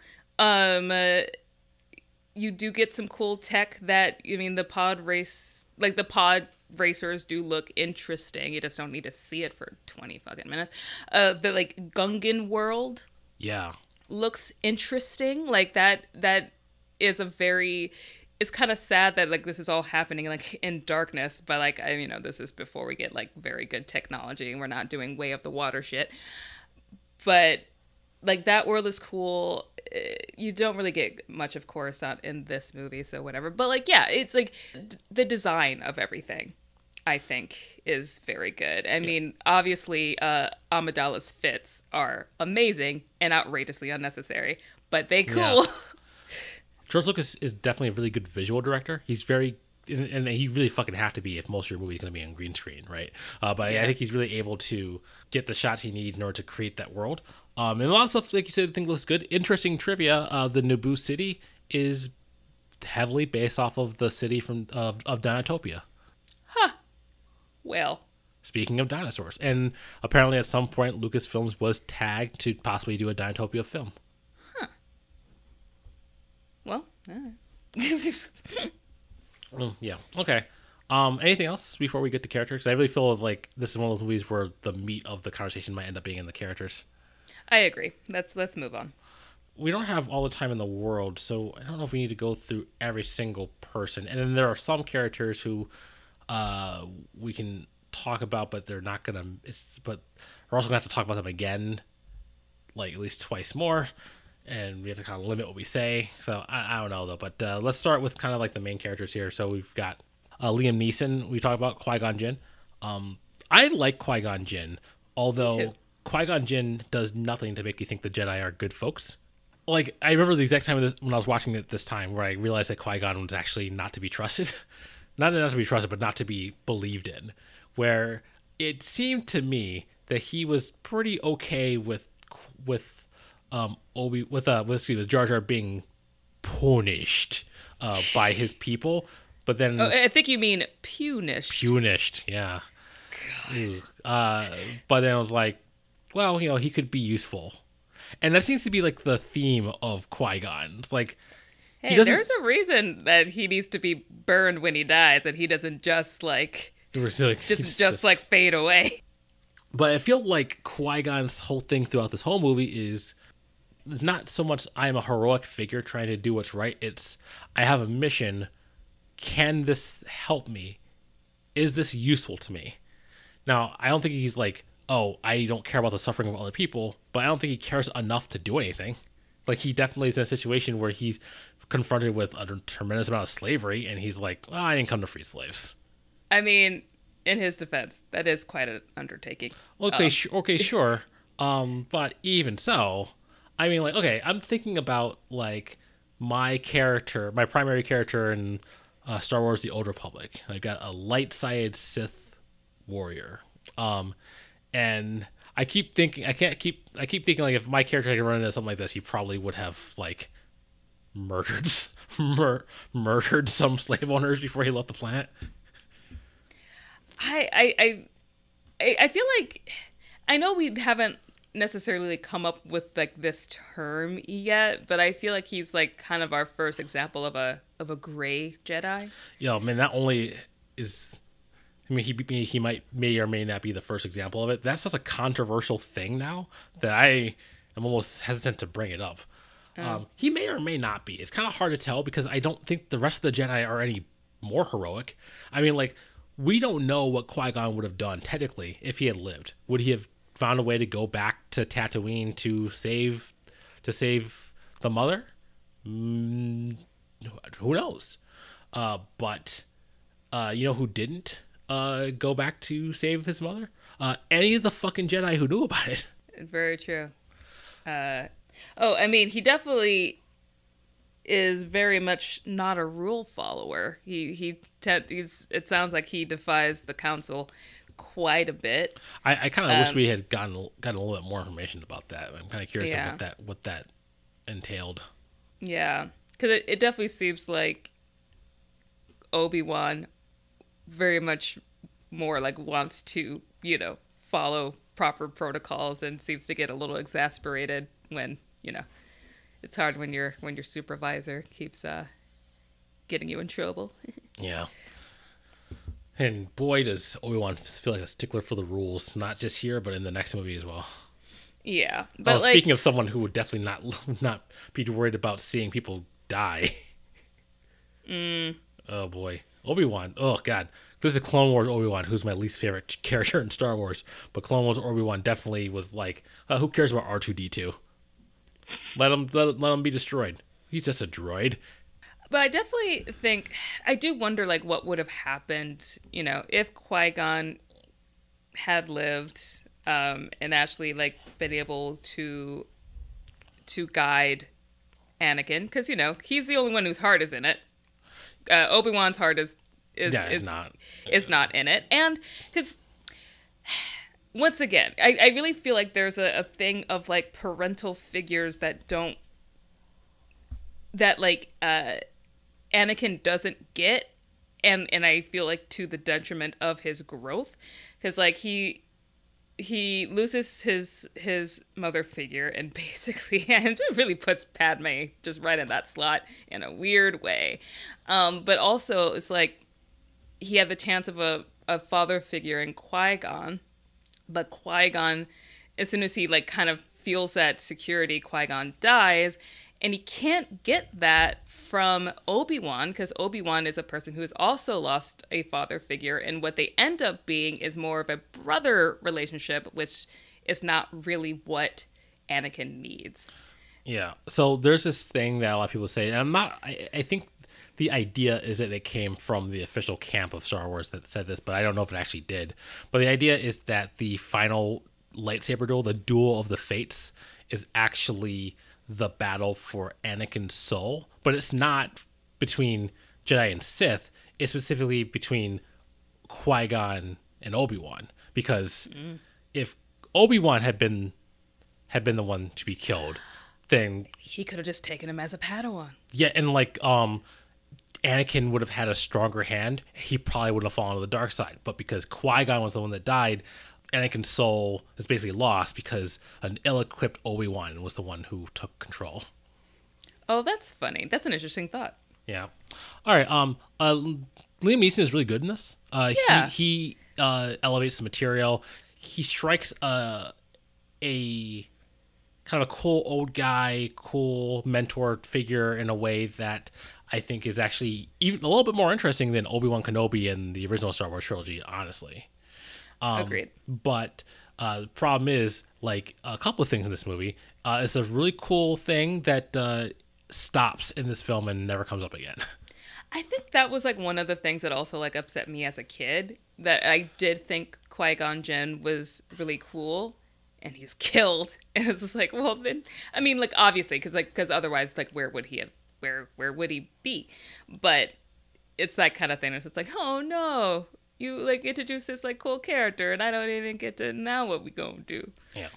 You do get some cool tech that, I mean, the pod racers do look interesting. You just don't need to see it for 20 fucking minutes. The, like, Gungan world. Yeah. Looks interesting. Like, that is a very... It's kind of sad that, like, this is all happening, like, in darkness, but, like, this is before we get, like, very good technology and we're not doing way of the water shit. But, like, that world is cool. You don't really get much of Coruscant in this movie, so whatever. But, like, yeah, it's, like, the design of everything, I think, is very good. I mean, obviously, Amidala's fits are amazing and outrageously unnecessary, but they cool. Yeah. George Lucas is definitely a really good visual director. He's very, and he really fucking have to be if most of your movie is going to be on green screen, right? But yeah. I think he's really able to get the shots he needs in order to create that world. And a lot of stuff, like you said, I think looks good. Interesting trivia: the Naboo city is heavily based off of the city of Dinotopia. Huh. Well. Speaking of dinosaurs, and apparently at some point Lucasfilms was tagged to possibly do a Dinotopia film. Well, yeah. Okay. Anything else before we get to characters? I really feel like this is one of those movies where the meat of the conversation might end up being in the characters. I agree. Let's move on. We don't have all the time in the world, so I don't know if we need to go through every single person. And then there are some characters who we can talk about, but they're not gonna. But we're also gonna have to talk about them again, like at least twice more. And we have to kind of limit what we say. So I don't know, though. But let's start with kind of like the main characters here. So we've got Liam Neeson. We talked about Qui-Gon Jinn. I like Qui-Gon Jinn, although Qui-Gon Jinn does nothing to make you think the Jedi are good folks. Like, I remember the exact time when I was watching it this time where I realized that Qui-Gon was actually not to be trusted. Not to be trusted, but not to be believed in. Where it seemed to me that he was pretty okay with Jar Jar being punished by his people, but then I think you mean punished, yeah. But then I was like, well, he could be useful, and that seems to be like the theme of Qui-Gon. It's like, hey, there's a reason that he needs to be burned when he dies, and he doesn't just like like fade away. But I feel like Qui-Gon's whole thing throughout this whole movie is it's not so much I'm a heroic figure trying to do what's right. It's I have a mission. Can this help me? Is this useful to me? Now, I don't think he's like, oh, I don't care about the suffering of other people, but I don't think he cares enough to do anything. Like, he definitely is in a situation where he's confronted with a tremendous amount of slavery, and he's like, oh, I didn't come to free slaves. I mean, in his defense, that is quite an undertaking. Okay, sure. But even so, I mean, like, okay, I'm thinking about, like, my primary character in Star Wars The Old Republic. I've got a light-sided Sith warrior. And I keep thinking, like, if my character had run into something like this, he probably would have, like, murdered some slave owners before he left the planet. I feel like, I know we haven't necessarily come up with like this term yet, but I feel like he's like kind of our first example of a gray Jedi. Yeah, man, that only is. I mean, he may or may not be the first example of it. That's such a controversial thing now that I am almost hesitant to bring it up. He may or may not be. It's kind of hard to tell because I don't think the rest of the Jedi are any more heroic. I mean, like, we don't know what Qui-Gon would have done technically if he had lived. Would he have found a way to go back to Tatooine to save the mother? Who knows? But you know who didn't go back to save his mother? Any of the fucking Jedi who knew about it. Very true. I mean, he definitely is very much not a rule follower. It sounds like he defies the council quite a bit. I kind of wish we had gotten a little bit more information about that. I'm kind of curious about what that entailed. Yeah, because it definitely seems like Obi-Wan very much more like wants to, follow proper protocols and seems to get a little exasperated when, it's hard when your supervisor keeps getting you in trouble. Yeah. And boy, does Obi-Wan feel like a stickler for the rules, not just here, but in the next movie as well. Yeah. But speaking of someone who would definitely not be worried about seeing people die. Oh, boy. Obi-Wan. Oh, God. This is Clone Wars Obi-Wan, who's my least favorite character in Star Wars. But Clone Wars Obi-Wan definitely was like, who cares about R2-D2? Let him be destroyed. He's just a droid. But I definitely think, I do wonder, like, what would have happened, if Qui-Gon had lived and actually, like, been able to guide Anakin. Because, he's the only one whose heart is in it. Obi-Wan's heart is not in it. And because, once again, I really feel like there's a thing of, like, parental figures that Anakin doesn't get, and I feel like to the detriment of his growth, because like he loses his mother figure and basically and it really puts Padme just right in that slot in a weird way, but also it's like he had the chance of a father figure in Qui-Gon, but Qui-Gon, as soon as he like kind of feels that security, Qui-Gon dies, and he can't get that from Obi-Wan, because Obi-Wan is a person who has also lost a father figure, and what they end up being is more of a brother relationship, which is not really what Anakin needs. Yeah. So there's this thing that a lot of people say, and I think the idea is that it came from the official camp of Star Wars that said this, but I don't know if it actually did. But the idea is that the final lightsaber duel, the Duel of the Fates, is actually the battle for Anakin's soul, but it's not between Jedi and Sith. It's specifically between Qui-Gon and Obi-Wan, because if Obi-Wan had been the one to be killed, then he could have just taken him as a Padawan. Yeah, and like Anakin would have had a stronger hand. He probably would have fallen to the dark side, but because Qui-Gon was the one that died, Anakin's soul is basically lost because an ill-equipped Obi-Wan was the one who took control. Oh, that's funny. That's an interesting thought. Yeah. All right. Liam Neeson is really good in this. Yeah. He elevates the material. He strikes a kind of a cool old guy, cool mentor figure in a way that I think is actually even a little bit more interesting than Obi-Wan Kenobi in the original Star Wars trilogy, honestly. Agreed. But the problem is, like, a couple of things in this movie. It's a really cool thing that stops in this film and never comes up again. I think that was like one of the things that also like upset me as a kid, that I did think Qui-Gon Jinn was really cool, and he's killed. And it was just like, well then, I mean, like, obviously, because otherwise, like, where would he be? But it's that kind of thing. It's just like, oh no, you like introduce this like cool character, and I don't even get to now what we gonna do. Yeah.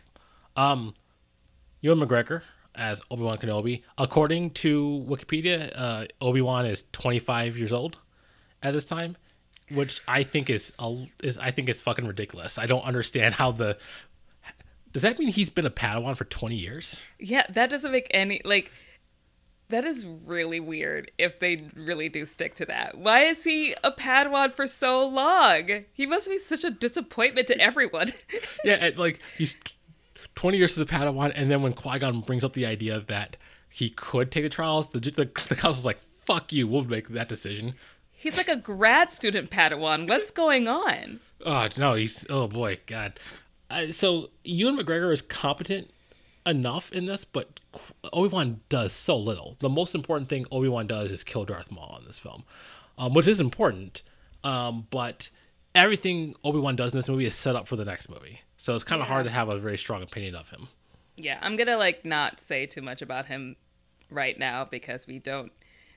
Ewan McGregor as Obi-Wan Kenobi. According to Wikipedia, Obi-Wan is 25 years old at this time, which I think is fucking ridiculous. I don't understand how does that mean he's been a Padawan for 20 years? Yeah, that doesn't make any like. That is really weird if they really do stick to that. Why is he a Padawan for so long? He must be such a disappointment to everyone. Yeah, like he's 20 years as a Padawan, and then when Qui-Gon brings up the idea that he could take the trials, the council's like, fuck you, we'll make that decision. He's like a grad student Padawan. What's going on? Oh, no, oh boy, God. So Ewan McGregor is competent enough in this, but Obi-Wan does so little. The most important thing Obi-Wan does is kill Darth Maul in this film, which is important, but everything Obi-Wan does in this movie is set up for the next movie, so it's kind of hard to have a very strong opinion of him. Yeah, I'm gonna like not say too much about him right now because we don't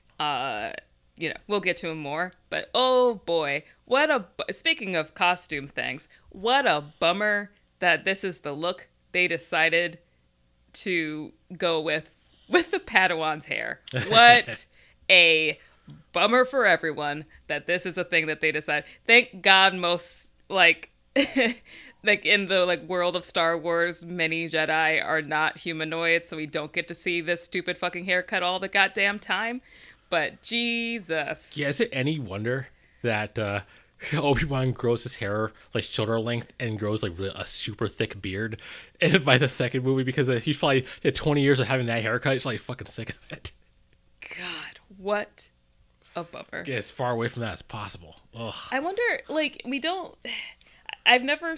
we'll get to him more, but oh boy, speaking of costume things, what a bummer that this is the look they decided to go with the Padawan's hair. What a bummer for everyone that this is a thing that they decide. Thank God most like like in the like world of Star Wars, many Jedi are not humanoids, so we don't get to see this stupid fucking haircut all the goddamn time. But Jesus. Yeah, is it any wonder that Obi-Wan grows his hair like shoulder length and grows like a super thick beard, and by the second movie, because he's probably had 20 years of having that haircut, he's probably fucking sick of it. God, what a bummer. Get as far away from that as possible. Ugh. I wonder, like, I've never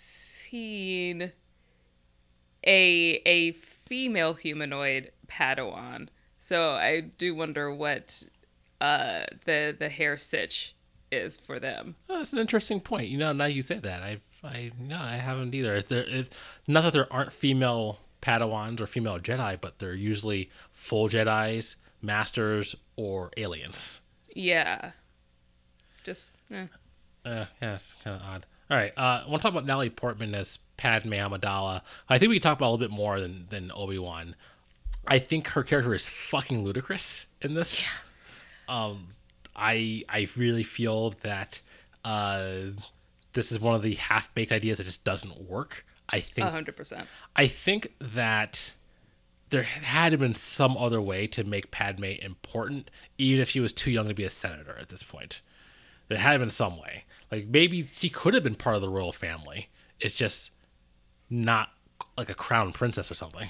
seen a female humanoid Padawan, so I do wonder what the hair sitch is for them. Oh, that's an interesting point. Now you say that, I haven't either. Not that there aren't female Padawans or female Jedi, but they're usually full Jedis, masters, or aliens. Yeah. Just, yeah, it's kind of odd. All right, I want to talk about Natalie Portman as Padme Amidala. I think we can talk about a little bit more than Obi-Wan. I think her character is fucking ludicrous in this. Yeah. I really feel that this is one of the half-baked ideas that just doesn't work. I think 100%. I think that there had to been some other way to make Padme important, even if she was too young to be a senator at this point. There had been some way. Like, maybe she could have been part of the royal family. It's just not like a crown princess or something.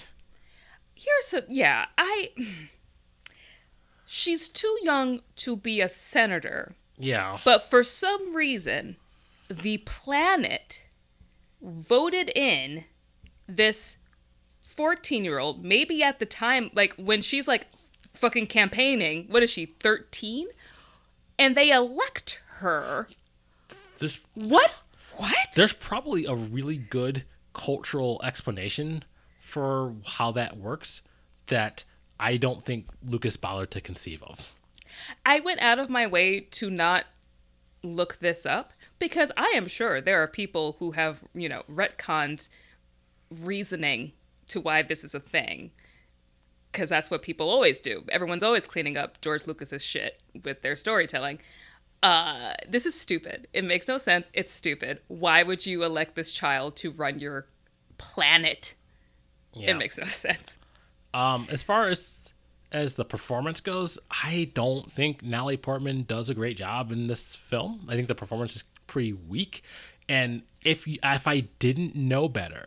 She's too young to be a senator. Yeah. But for some reason, the planet voted in this 14-year-old, maybe at the time, like when she's like fucking campaigning, what is she, 13? And they elect her. What? There's probably a really good cultural explanation for how that works that I don't think Lucas bothered to conceive of. I went out of my way to not look this up because I am sure there are people who have, retconned reasoning to why this is a thing. Because that's what people always do. Everyone's always cleaning up George Lucas's shit with their storytelling. This is stupid. It makes no sense. It's stupid. Why would you elect this child to run your planet? Yeah. It makes no sense. As far as the performance goes, I don't think Natalie Portman does a great job in this film. I think the performance is pretty weak. And if I didn't know better,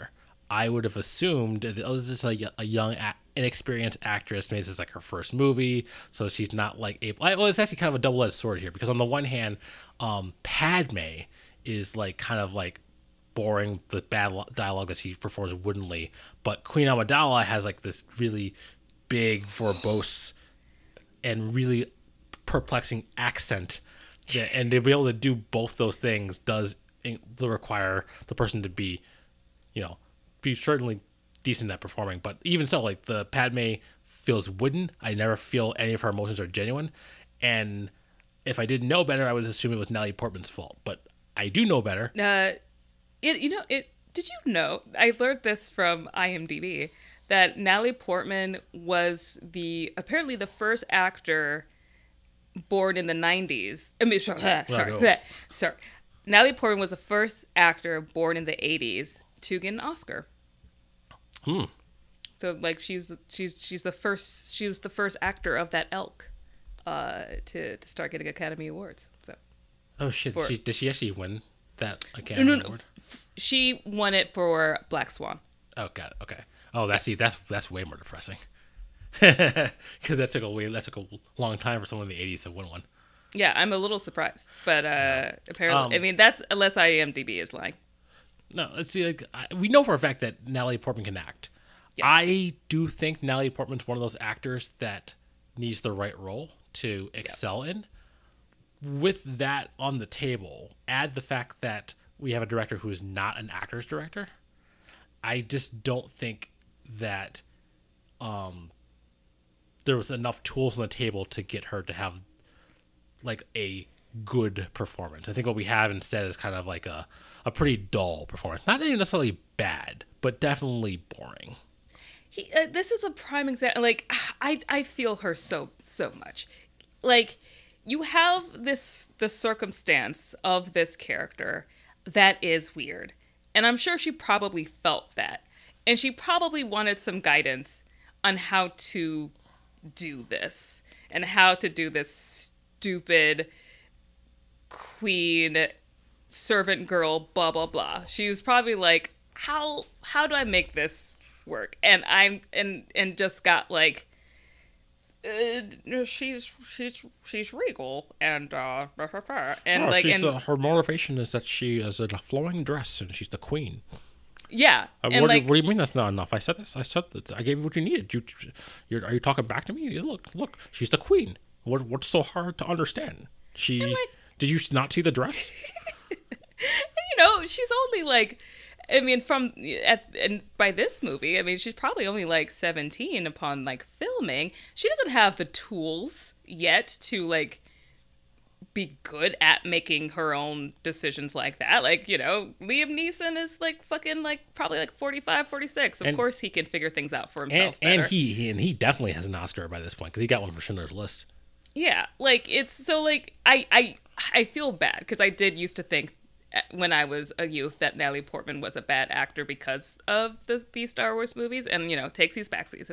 I would have assumed that this is just a young, inexperienced actress. Maybe this is like her first movie, so she's not like able. Well, it's actually kind of a double-edged sword here because on the one hand, Padme is like kind of like boring, the bad dialogue that she performs woodenly, but Queen Amidala has like this really big, verbose, and really perplexing accent, and to be able to do both those things does require the person to be, be certainly decent at performing. But even so, like the Padme feels wooden. I never feel any of her emotions are genuine, and if I didn't know better, I would assume it was Natalie Portman's fault. But I do know better. Did you know? I learned this from IMDb that Natalie Portman was apparently the first actor born in the 90s. I mean, sorry. Natalie Portman was the first actor born in the 80s to get an Oscar. So like she's the first. She was the first actor of that ilk to start getting Academy Awards. So. Oh shit! Did she actually win that Academy Award? She won it for Black Swan. Oh, got it. Okay. Oh, that's way more depressing. Because that took a long time for someone in the 80s to win one. Yeah, I'm a little surprised, but apparently, I mean, that's unless IMDb is lying. No, let's see. Like, we know for a fact that Natalie Portman can act. Yeah. I do think Natalie Portman's one of those actors that needs the right role to excel in. With that on the table, add the fact that we have a director who is not an actor's director. I just don't think that there was enough tools on the table to get her to have like a good performance. I think what we have instead is kind of like a pretty dull performance. Not even necessarily bad, but definitely boring. This is a prime example. Like, I feel her so much. Like, you have the circumstance of this character that is weird. And I'm sure she probably felt that. And she probably wanted some guidance on how to do this. And how to do this stupid queen, servant girl, blah, blah, blah. She was probably like, how do I make this work? And and just got like, she's regal and her motivation is that she is in a flowing dress and she's the queen. Yeah. What do you mean that's not enough? I said this. I said that. I gave you what you needed. Are you talking back to me? Look. She's the queen. What's so hard to understand? Did you not see the dress? She's only like, I mean, by this movie, I mean, she's probably only like 17 upon like filming. She doesn't have the tools yet to like be good at making her own decisions like that. Like, Liam Neeson is like fucking like probably like 45, 46. Of course he can figure things out for himself better. And he definitely has an Oscar by this point because he got one for Schindler's List. Yeah, like it's so like I feel bad because I did used to think when I was a youth that Natalie Portman was a bad actor because of these Star Wars movies, and takes these backsies.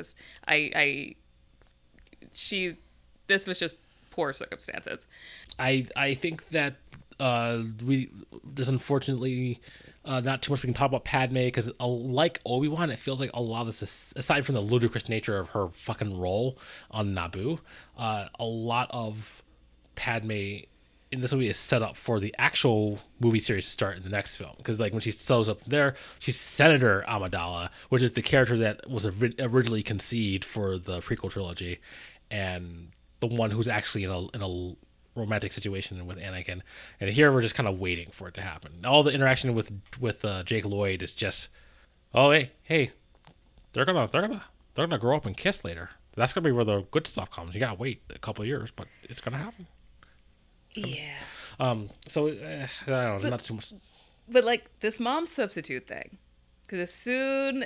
This was just poor circumstances. I think that there's unfortunately not too much we can talk about Padme because like Obi-Wan, it feels like a lot of this, aside from the ludicrous nature of her fucking role on Naboo, a lot of Padme in this movie is set up for the actual movie series to start in the next film. Because like when she shows up there, she's Senator Amidala, which is the character that was originally conceived for the prequel trilogy, and the one who's actually in a romantic situation with Anakin. And here we're just kind of waiting for it to happen. All the interaction with Jake Lloyd is just, oh hey, they're gonna grow up and kiss later. That's gonna be where the good stuff comes. You gotta wait a couple of years, but it's gonna happen. Yeah. So I don't know, not too much. But like this mom substitute thing, because as soon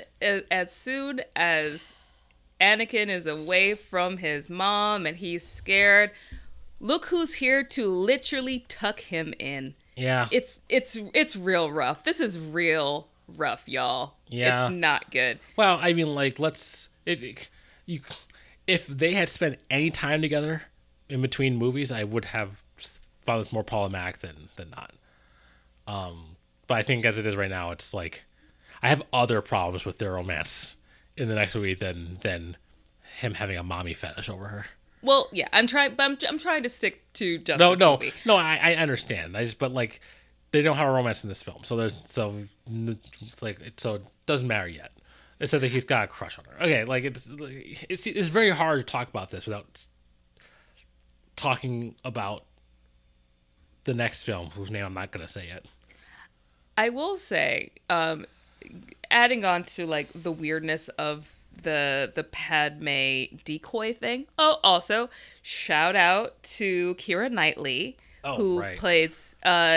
as Anakin is away from his mom and he's scared, look who's here to literally tuck him in. Yeah. It's real rough. This is real rough, y'all. Yeah. It's not good. Well, I mean, like, if they had spent any time together in between movies, I would have found this more problematic than not. But I think as it is right now, it's like, I have other problems with their romance in the next movie than him having a mommy fetish over her. Well, yeah, I'm trying to stick to just this movie. No, I understand. But like, they don't have a romance in this film, so it doesn't matter yet. It's that he's got a crush on her. Okay, like it's very hard to talk about this without talking about the next film, whose name I'm not gonna say yet. I will say, adding on to like the weirdness of the Padme decoy thing. Oh, also shout out to Keira Knightley, who plays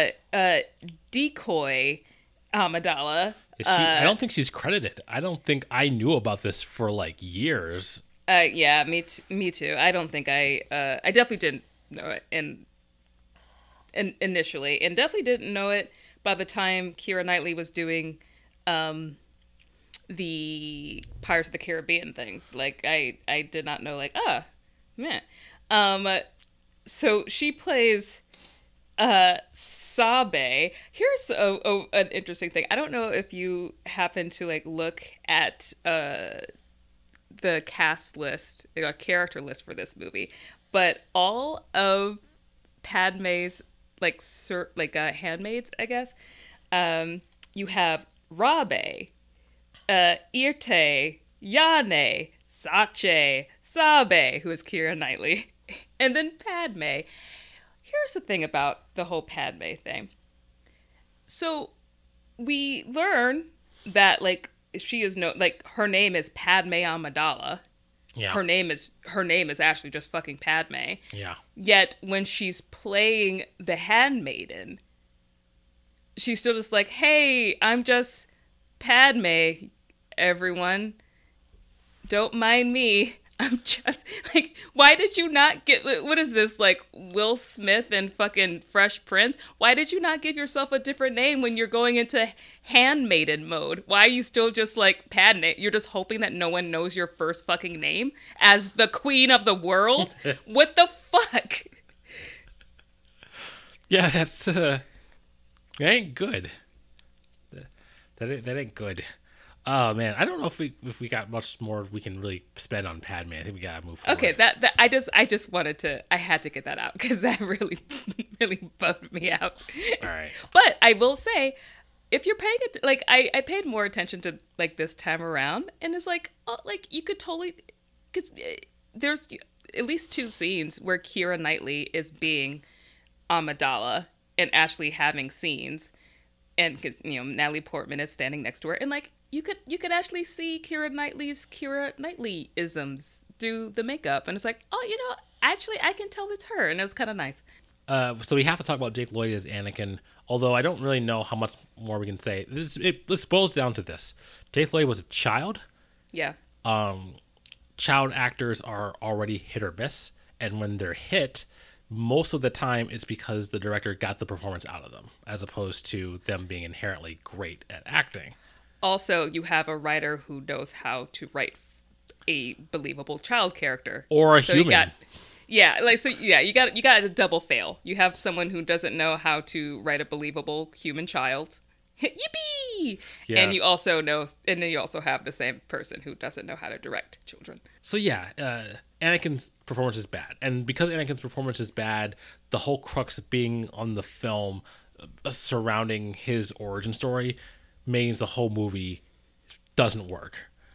decoy Amidala. I don't think she's credited. I don't think I knew about this for like years. Yeah, me too. I don't think I definitely didn't know it initially, and definitely didn't know it by the time Keira Knightley was doing the Pirates of the Caribbean things. Like I did not know, like, man. So she plays Sabe. Here's an interesting thing. I don't know if you happen to like look at the cast list, a character list for this movie, but all of Padme's handmaids, I guess. You have Rabe, Irte, Yane, Sache, Sabe, who is Keira Knightley, and then Padme. Here's the thing about the whole Padme thing. So we learn that like she is her name is Padme Amidala. Yeah. Her name is actually just fucking Padme. Yeah. Yet when she's playing the handmaiden, she's still just like, "Hey, I'm just Padme, everyone. Don't mind me. I'm just like, why did you not get, what is this, like Will Smith and fucking Fresh Prince? Why did you not give yourself a different name when you're going into handmaiden mode? Why are you still just like Padme? You're just hoping that no one knows your first fucking name as the queen of the world? What the fuck?" Yeah, that ain't good. That ain't good. Oh man, I don't know if we got much more we can really spend on Padme. I think we gotta move forward. Okay, that I just wanted to, I had to get that out because that really really bugged me out. All right, but I will say, if you're paying it, like I paid more attention to like this time around, and it's like, oh, like you could totally, because there's at least 2 scenes where Keira Knightley is being Amidala and actually having scenes, and because Natalie Portman is standing next to her, and like. You could actually see Keira Knightley-isms through the makeup, and it's like, oh, actually I can tell it's her, and it was kind of nice. So we have to talk about Jake Lloyd as Anakin, although I don't really know how much more we can say. This boils down to this: Jake Lloyd was a child. Yeah. Child actors are already hit or miss, and when they're hit, most of the time it's because the director got the performance out of them, as opposed to them being inherently great at acting. Also, you have a writer who knows how to write a believable child character, or a human. You got a double fail. You have someone who doesn't know how to write a believable human child. Yippee! Yeah. And you also then you also have the same person who doesn't know how to direct children. So yeah, Anakin's performance is bad, and because Anakin's performance is bad, the whole crux of being on the film surrounding his origin story means the whole movie doesn't work.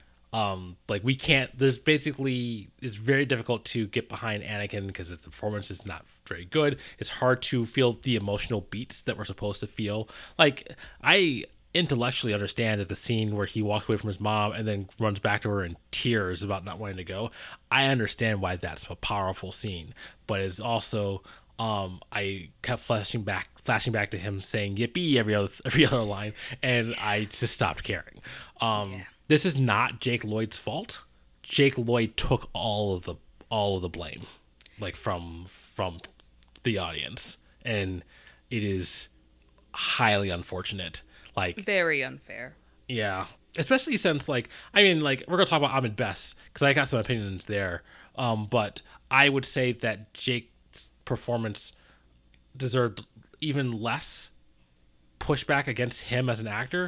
We can't, it's very difficult to get behind Anakin because the performance is not very good. It's hard to feel the emotional beats that we're supposed to feel. Like, I intellectually understand that the scene where he walks away from his mom and then runs back to her in tears about not wanting to go, I understand why that's a powerful scene, but it's also, I kept flashing back to him saying yippee every other line, and I just stopped caring. This is not Jake Lloyd's fault. Jake Lloyd took all of the blame, like from the audience, and it is highly unfortunate. Like, very unfair. Yeah, especially since we're gonna talk about Ahmed Best because I got some opinions there. But I would say that Jake's performance deserved even less pushback against him as an actor,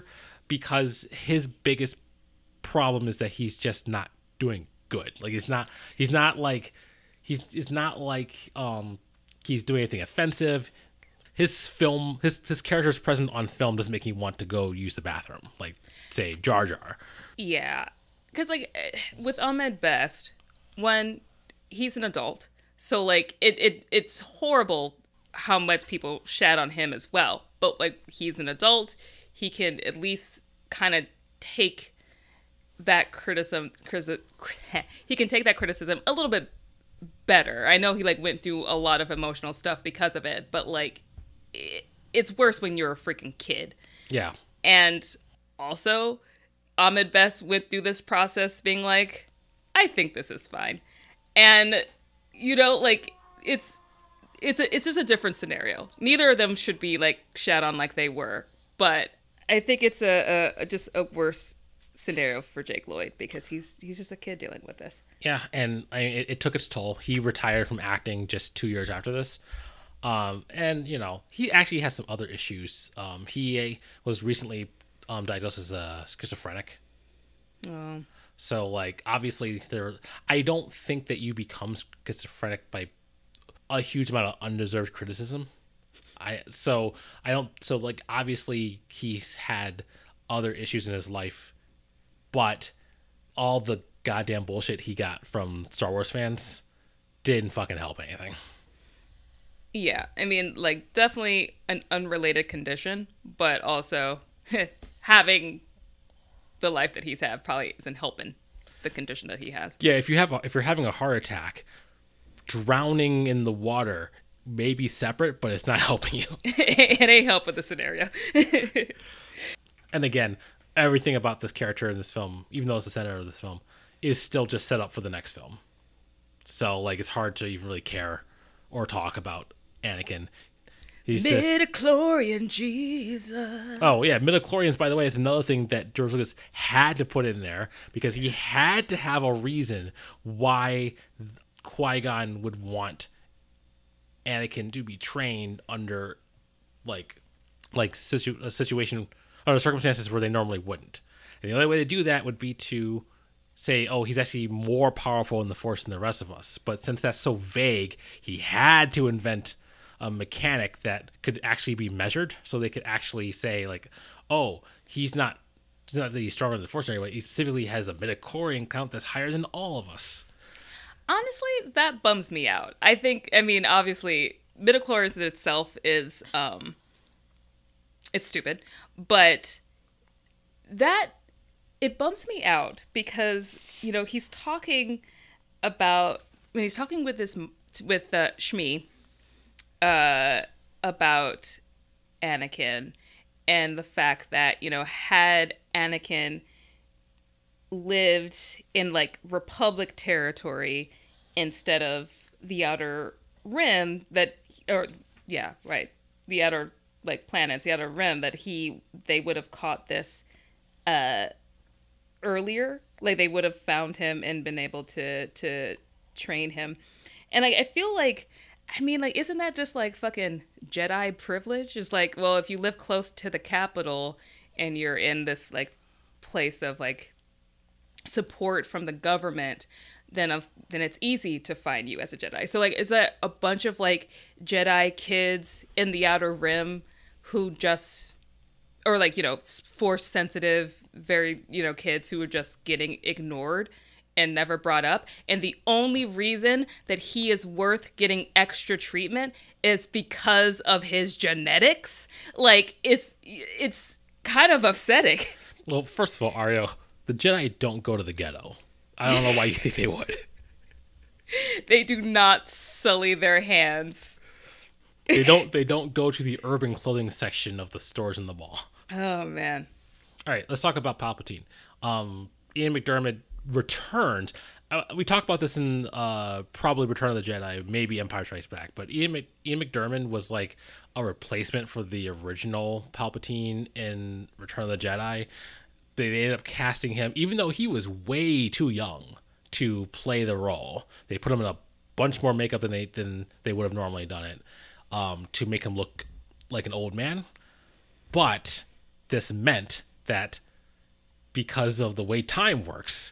because his biggest problem is that he's just not doing good. Like it's not like he's not like he's doing anything offensive. His character's presence on film doesn't make me want to go use the bathroom, like say Jar Jar. Yeah, because like with Ahmed Best, one, he's an adult, so like it's horrible how much people shat on him as well. But like he's an adult, he can at least kind of take that criticism. He can take that criticism a little bit better. I know he like went through a lot of emotional stuff because of it, but like it's worse when you're a freaking kid. Yeah. And also, Ahmed Best went through this process being like, I think this is fine. And, you know, like, it's just a different scenario. Neither of them should be, like, shat on like they were. But I think it's just a worse scenario for Jake Lloyd because he's just a kid dealing with this. Yeah, and it took its toll. He retired from acting just 2 years after this. And, you know, he actually has some other issues. He was recently diagnosed as a schizophrenic. Oh. So, like, obviously, I don't think that you become schizophrenic by a huge amount of undeserved criticism. So, like, obviously, he's had other issues in his life, but all the goddamn bullshit he got from Star Wars fans didn't fucking help anything. Yeah, I mean, like, definitely an unrelated condition, but also having the life that he's had probably isn't helping the condition that he has. Yeah, if you're having a heart attack, drowning in the water may be separate, but it's not helping you. It ain't help with the scenario. And again, everything about this character in this film, even though it's the center of this film, is still just set up for the next film. So, like, it's hard to even really care or talk about Anakin. He's midichlorian Jesus. Oh, yeah. Midichlorians, by the way, is another thing that George Lucas had to put in there because he had to have a reason why Qui-Gon would want Anakin to be trained under, like a situation, under circumstances where they normally wouldn't. And the only way to do that would be to say, oh, he's actually more powerful in the Force than the rest of us. But since that's so vague, he had to invent a mechanic that could actually be measured, so they could actually say, like, oh, it's not that he's stronger than the Force anyway, he specifically has a midichlorian count that's higher than all of us. Honestly, that bums me out. I mean, obviously, midichlorians in itself is, it's stupid, but it bums me out because, you know, he's talking about, when he's talking with Shmi, about Anakin and the fact that, you know, had Anakin lived in like Republic territory instead of the Outer Rim the outer like planets, the Outer Rim, that they would have caught this earlier, like they would have found him and been able to train him. And like I feel like, I mean, like, isn't that just like fucking Jedi privilege? It's like, well, if you live close to the capital and you're in this like place of like support from the government, then it's easy to find you as a Jedi. So like, is that a bunch of like Jedi kids in the Outer Rim who just, or like, you know, Force sensitive, very, you know, kids who are just getting ignored and never brought up, and the only reason that he is worth getting extra treatment is because of his genetics? Like, it's kind of upsetting. Well, first of all, Arielle, the Jedi don't go to the ghetto. I don't know why you think they would. They do not sully their hands. They don't go to the urban clothing section of the stores in the mall. Oh man. All right, let's talk about Palpatine. Ian McDiarmid returned. We talked about this in probably Return of the Jedi, maybe Empire Strikes Back, but Ian McDiarmid was like a replacement for the original Palpatine in Return of the Jedi. They ended up casting him, even though he was way too young to play the role. They put him in a bunch more makeup than they would have normally done it, to make him look like an old man. But this meant that because of the way time works,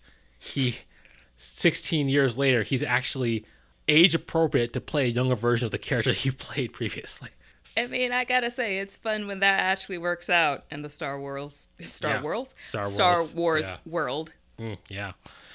16 years later, he's actually age appropriate to play a younger version of the character he played previously. I mean, I gotta say, it's fun when that actually works out in the Star Wars Yeah. world. Yeah.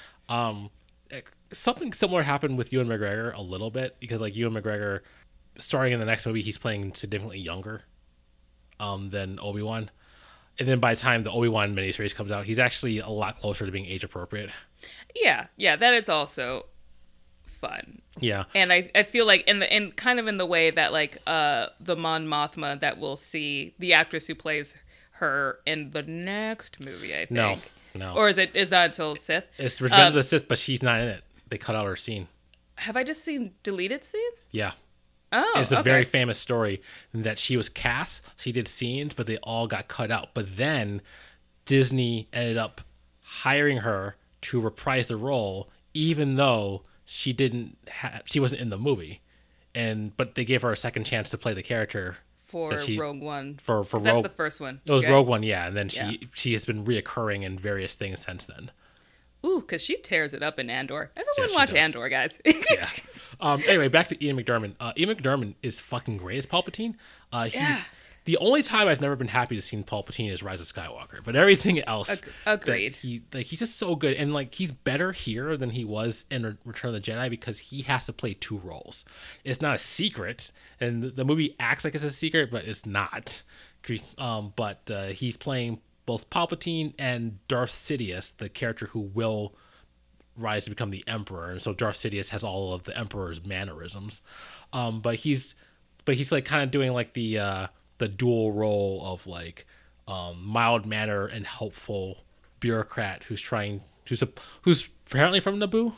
Something similar happened with Ewan McGregor a little bit, because like Ewan McGregor, starting in the next movie, he's playing significantly younger than Obi-Wan. And then by the time the Obi-Wan miniseries comes out, he's actually a lot closer to being age appropriate. Yeah, that is also fun. Yeah. And I feel like in kind of in the way that like the Mon Mothma that we'll see, the actress who plays her in the next movie, I think. No. Or is that until Sith? It's Revenge of the Sith, but she's not in it. They cut out her scene. Have I just seen deleted scenes? Yeah. Oh, it's a okay. very famous story that she was cast. She did scenes, but they all got cut out. But then Disney ended up hiring her to reprise the role, even though she wasn't in the movie. But they gave her a second chance to play the character for Rogue One. For Rogue, that's the first one. It was Rogue One, yeah. And then she has been reoccurring in various things since then. Ooh, because she tears it up in Andor. Everyone watch Andor, guys. Yeah. Anyway, back to Ian McDiarmid. Ian McDiarmid is fucking great as Palpatine. He's the only time I've never been happy to see Palpatine is Rise of Skywalker, but everything else, agreed. He's just so good, and like he's better here than he was in Return of the Jedi because he has to play two roles. It's not a secret, and the movie acts like it's a secret, but it's not. But he's playing both Palpatine and Darth Sidious, the character who will rise to become the Emperor, and so Darth Sidious has all of the Emperor's mannerisms. But he's like kind of doing like the dual role of like mild manner and helpful bureaucrat who's apparently from Naboo.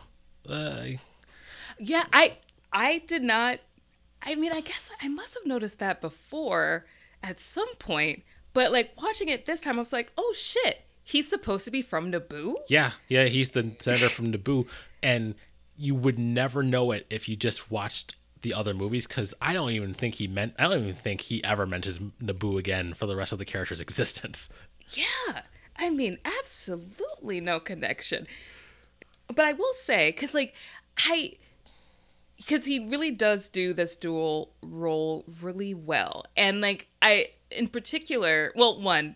Yeah, I did not. I mean, I guess I must have noticed that before at some point. But, like, watching it this time, I was like, oh, shit, he's supposed to be from Naboo? Yeah, he's the senator from Naboo. And you would never know it if you just watched the other movies, because I don't even think he ever mentions Naboo again for the rest of the character's existence. Yeah, I mean, absolutely no connection. But I will say, because he really does do this dual role really well. And, like, in particular, well, one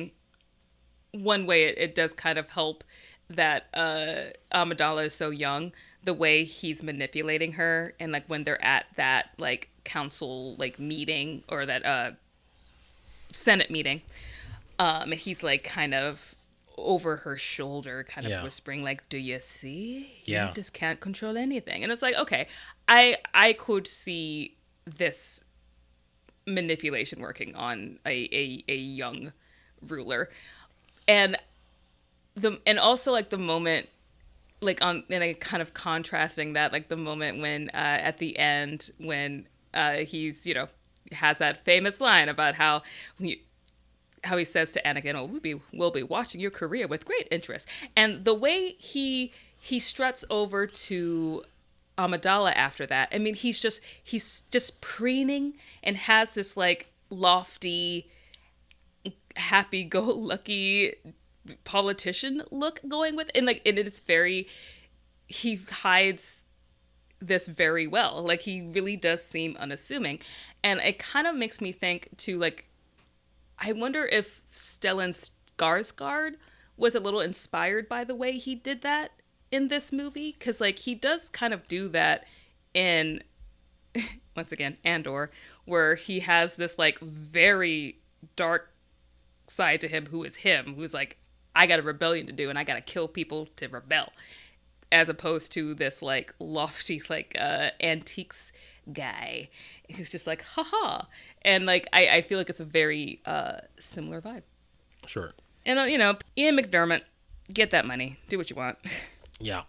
way it does kind of help that Amidala is so young, the way he's manipulating her, and like when they're at that like council like meeting or that Senate meeting, he's like kind of over her shoulder, kind of whispering like, "Do you see? You just can't control anything." And it's like, okay, I could see this manipulation working on a young ruler, and also like the moment, like and I kind of contrasting that, like the moment when at the end when he's has that famous line about how he says to Anakin, "Oh, we'll be watching your career with great interest," and the way he struts over to Amidala after that. I mean, he's just preening and has this like lofty, happy-go-lucky politician look going with, and it is very, he hides this very well. Like he really does seem unassuming, and it kind of makes me think too. Like, I wonder if Stellan Skarsgård was a little inspired by the way he did that in this movie, because like he does kind of do that in once again Andor, where he has this like very dark side to him who's like, I got a rebellion to do and I gotta kill people to rebel, as opposed to this like lofty like antiques guy who's just like haha. And like I feel like it's a very similar vibe. Sure. And Ian McDiarmid, get that money, do what you want. Yeah.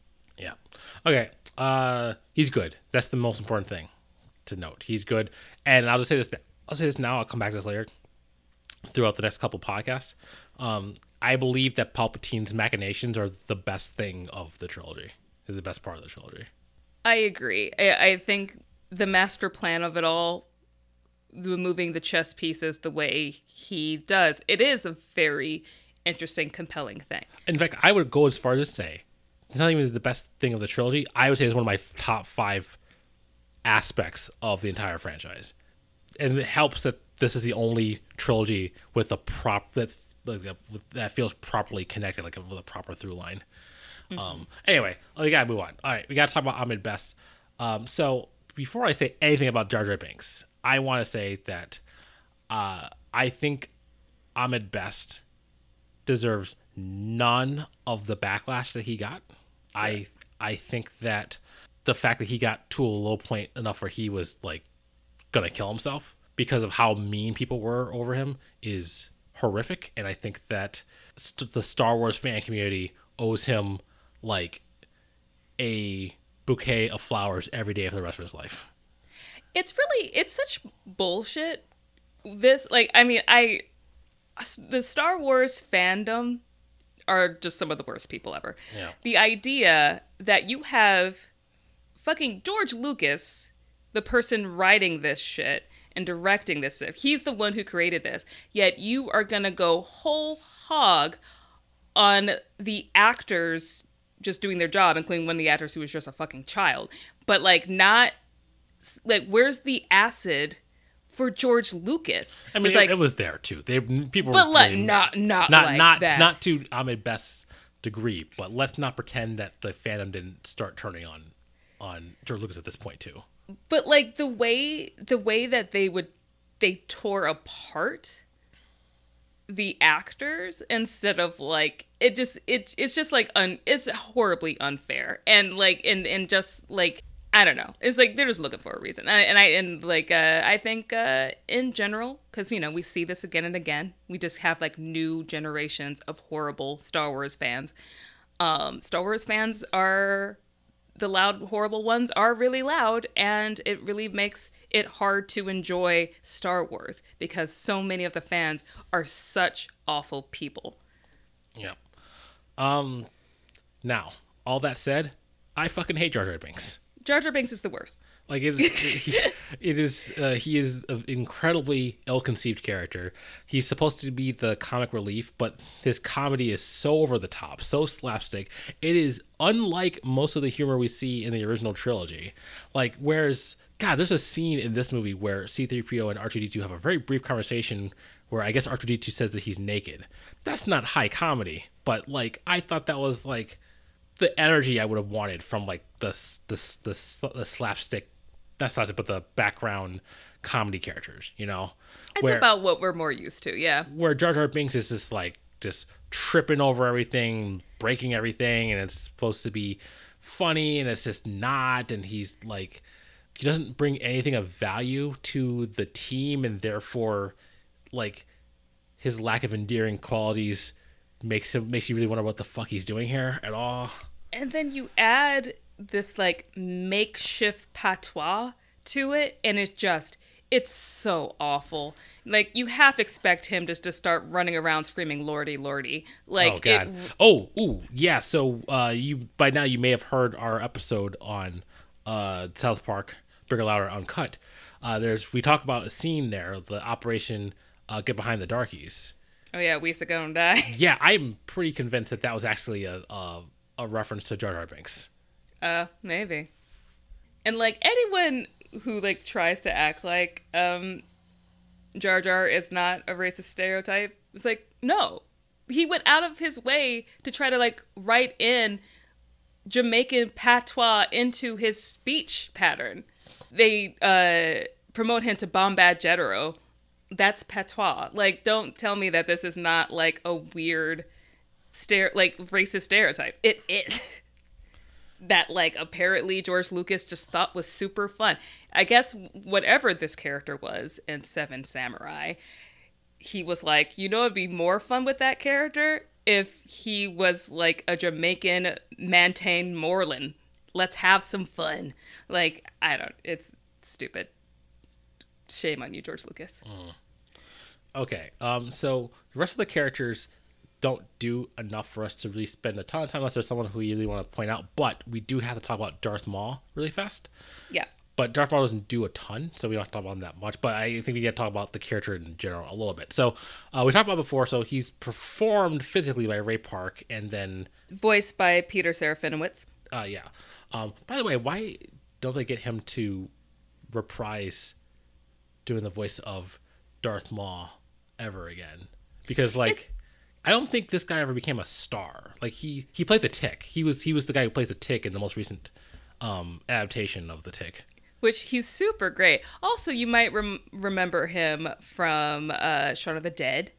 Okay. He's good. That's the most important thing to note. He's good. And I'll just say this. I'll say this now. I'll come back to this later throughout the next couple podcasts. I believe that Palpatine's machinations are the best thing of the trilogy. They're the best part of the trilogy. I agree. I think the master plan of it all removing the chess pieces the way he does. It is a very interesting, compelling thing. In fact, I would go as far as to say it's not even the best thing of the trilogy. I would say it's one of my top 5 aspects of the entire franchise. And it helps that this is the only trilogy with a that feels properly connected, like with a proper through line. Anyway, we gotta move on. All right, we gotta talk about Ahmed Best. So before I say anything about Jar Jar Binks, I want to say that I think Ahmed Best deserves none of the backlash that he got. Yeah. I think that the fact that he got to a low point enough where he was like gonna kill himself because of how mean people were over him is horrific, and I think that the Star Wars fan community owes him like a bouquet of flowers every day for the rest of his life. It's such bullshit. The Star Wars fandom are just some of the worst people ever. Yeah. The idea that you have fucking George Lucas, the person writing this shit and directing this, he's the one who created this, yet you are gonna go whole hog on the actors just doing their job, including one of the actors who was just a fucking child. But where's the acid for George Lucas? I mean, it was there too. People, but not that. To Ahmed Best's degree. But let's not pretend that the fandom didn't start turning on George Lucas at this point too. But like the way that they tore apart the actors instead of like it's just like it's horribly unfair and just like I don't know. It's like they're just looking for a reason. I think in general, because we see this again and again, we just have like new generations of horrible Star Wars fans. Star Wars fans are the loud, horrible ones are really loud, and it really makes it hard to enjoy Star Wars because so many of the fans are such awful people. Yeah. Now, all that said, I fucking hate Jar Jar Binks. Jar Jar Binks is the worst. Like he is an incredibly ill-conceived character. He's supposed to be the comic relief, but his comedy is so over the top, so slapstick. It is unlike most of the humor we see in the original trilogy. Like, whereas, God, there's a scene in this movie where C-3PO and R2-D2 have a very brief conversation where I guess R2-D2 says that he's naked. That's not high comedy, but like I thought that was like the energy I would have wanted from like the slapstick. That's not it, but the background comedy characters, It's about what we're more used to, yeah. Where Jar Jar Binks is just tripping over everything, breaking everything, and it's supposed to be funny, and it's just not, and he doesn't bring anything of value to the team, and therefore, like, his lack of endearing qualities makes you really wonder what the fuck he's doing here at all. And then you add this like makeshift patois to it, and it's so awful. Like you half expect him just to start running around screaming "Lordy, Lordy!" Like, oh God. Yeah. So you by now you may have heard our episode on South Park, Bigger Louder Uncut. We talk about a scene there, the Operation Get Behind the Darkies. Oh yeah, we used to go and die. Yeah, I'm pretty convinced that was actually a reference to Jar Jar Binks. Maybe. And like anyone who like tries to act like Jar Jar is not a racist stereotype, it's like, no. He went out of his way to try to like write in Jamaican patois into his speech pattern. They promote him to Bombad Jetero. That's patois. Like, don't tell me that this is not like a weird racist stereotype. It is. That like apparently George Lucas just thought was super fun. I guess whatever this character was in Seven Samurai, he was like, it'd be more fun with that character if he was like a Jamaican Mantain Moreland. Let's have some fun. Like, it's stupid. Shame on you, George Lucas. Okay, so the rest of the characters don't do enough for us to really spend a ton of time unless there's someone who we really want to point out, but we do have to talk about Darth Maul really fast. Yeah. But Darth Maul doesn't do a ton, so we don't have to talk about him that much. But I think we got to talk about the character in general a little bit. So we talked about before, so he's performed physically by Ray Park, and then... Voiced by Peter Serafinowicz. Yeah. By the way, why don't they get him to reprise doing the voice of Darth Maul ever again? Because, like... I don't think this guy ever became a star. Like he played the Tick. He was the guy who plays the Tick in the most recent adaptation of the Tick. Which he's super great. Also, you might remember him from Shaun of the Dead.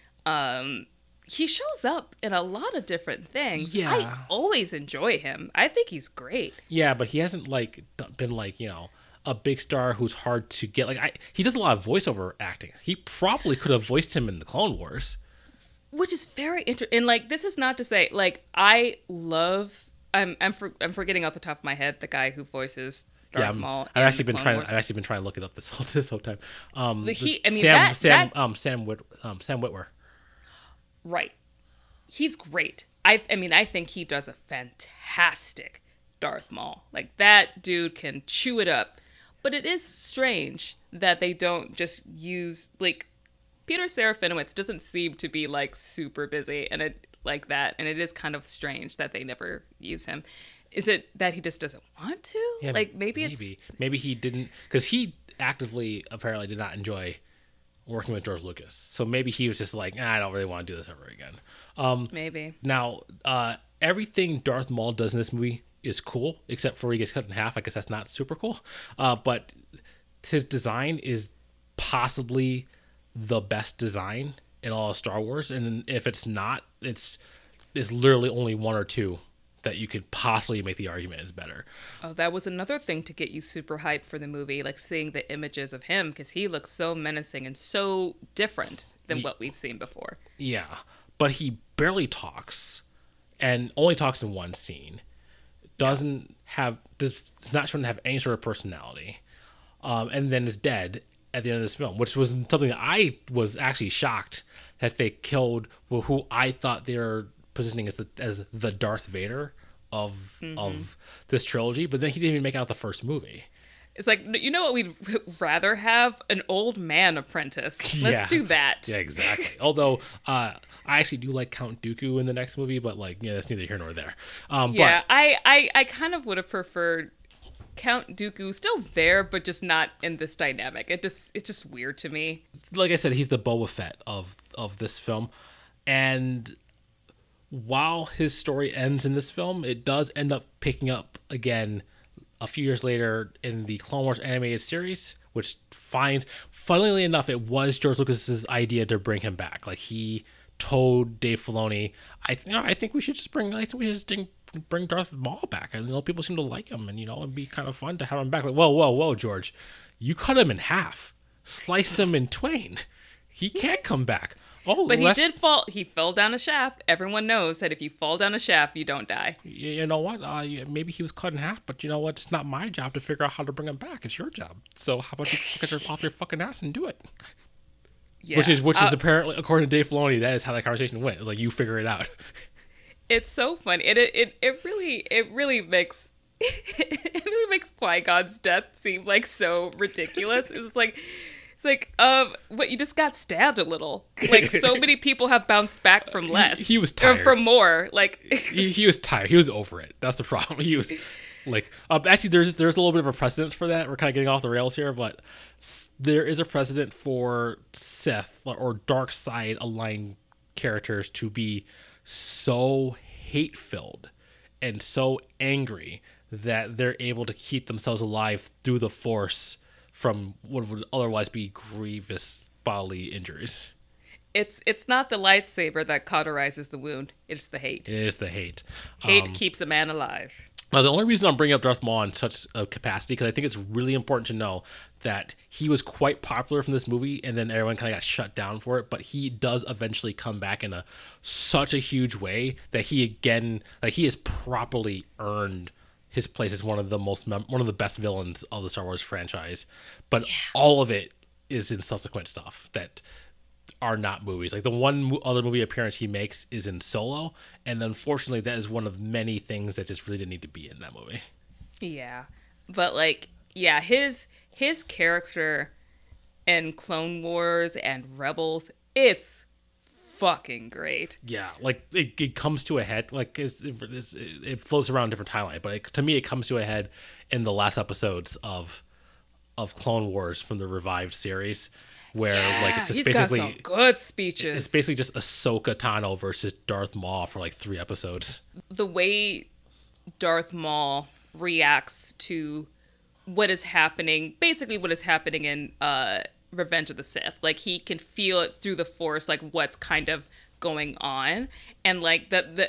He shows up in a lot of different things. Yeah. I always enjoy him. I think he's great. Yeah, but he hasn't been a big star who's hard to get. He does a lot of voiceover acting. He probably could have voiced him in the Clone Wars. Which is very interesting. And this is not to say I love. I'm forgetting off the top of my head the guy who voices Darth Maul. I've actually been trying to look it up this whole time. Sam Witwer. Right. He's great. I think he does a fantastic Darth Maul. That dude can chew it up. But it is strange that they don't just use Peter Serafinowicz doesn't seem to be super busy and it and it is kind of strange that they never use him. Is it that he just doesn't want to? Yeah, maybe he didn't, because he actively apparently did not enjoy working with George Lucas. So maybe he was just I don't really want to do this ever again. Maybe. Now, everything Darth Maul does in this movie is cool, except for he gets cut in half. I guess that's not super cool. But his design is possibly the best design in all of Star Wars, and if it's not, it's literally only one or two that you could possibly make the argument is better. Oh, that was another thing to get you super hyped for the movie, seeing the images of him, because he looks so menacing and so different than what we've seen before. Yeah, but he barely talks, and only talks in one scene. Does not shown to have any sort of personality, and then is dead at the end of this film, which was something that I was actually shocked that they killed who I thought they were positioning as the Darth Vader of this trilogy, but then he didn't even make out the first movie. It's you know what we'd rather have? An old man apprentice. Let's do that. Yeah, exactly. Although I actually do like Count Dooku in the next movie, but that's neither here nor there. I kind of would have preferred Count Dooku still there, but just not in this dynamic. It's just weird to me. Like I said, he's the Boba Fett of this film, and while his story ends in this film, it does end up picking up again a few years later in the Clone Wars animated series, which funnily enough, it was George Lucas's idea to bring him back. He told Dave Filoni, I think we should just bring Darth Maul back. People seem to like him, and it'd be kind of fun to have him back. Whoa, George, you cut him in half, sliced him in twain. He can't come back. Oh, but he did fall. He fell down a shaft. Everyone knows that if you fall down a shaft, you don't die. You know what? Maybe he was cut in half, but you know what? It's not my job to figure out how to bring him back. It's your job. So how about you get off your fucking ass and do it? Yeah. Which is apparently, according to Dave Filoni, that is how that conversation went. It was you figure it out. It's so funny. It really makes it really makes Qui-Gon's death seem so ridiculous. What, you just got stabbed a little. So many people have bounced back from less. He was tired. Or from more. He was tired. He was over it. That's the problem. He was actually there's a little bit of a precedent for that. We're kind of getting off the rails here, but there is a precedent for Sith or dark side aligned characters to be so hate-filled and so angry that they're able to keep themselves alive through the Force from what would otherwise be grievous bodily injuries. It's not the lightsaber that cauterizes the wound. It's the hate. It is the hate. Hate keeps a man alive. The only reason I'm bringing up Darth Maul in such a capacity, because I think it's really important to know that he was quite popular from this movie, and then everyone kind of got shut down for it. But he does eventually come back in such a huge way that he has properly earned his place as one of the best villains of the Star Wars franchise. But all of it is in subsequent stuff that are not movies. The one other movie appearance he makes is in Solo, and unfortunately that is one of many things that just really didn't need to be in that movie. Yeah, but yeah, his character in Clone Wars and Rebels, it's fucking great. Yeah, like it comes to a head. Like it flows around different timeline, but to me, it comes to a head in the last episodes of Clone Wars from the revived series, where like it's just He's basically got some good speeches. it's basically just Ahsoka Tano versus Darth Maul for like 3 episodes. The way Darth Maul reacts to what is happening, basically what is happening in Revenge of the Sith. Like, he can feel it through the Force, like what's kind of going on, and like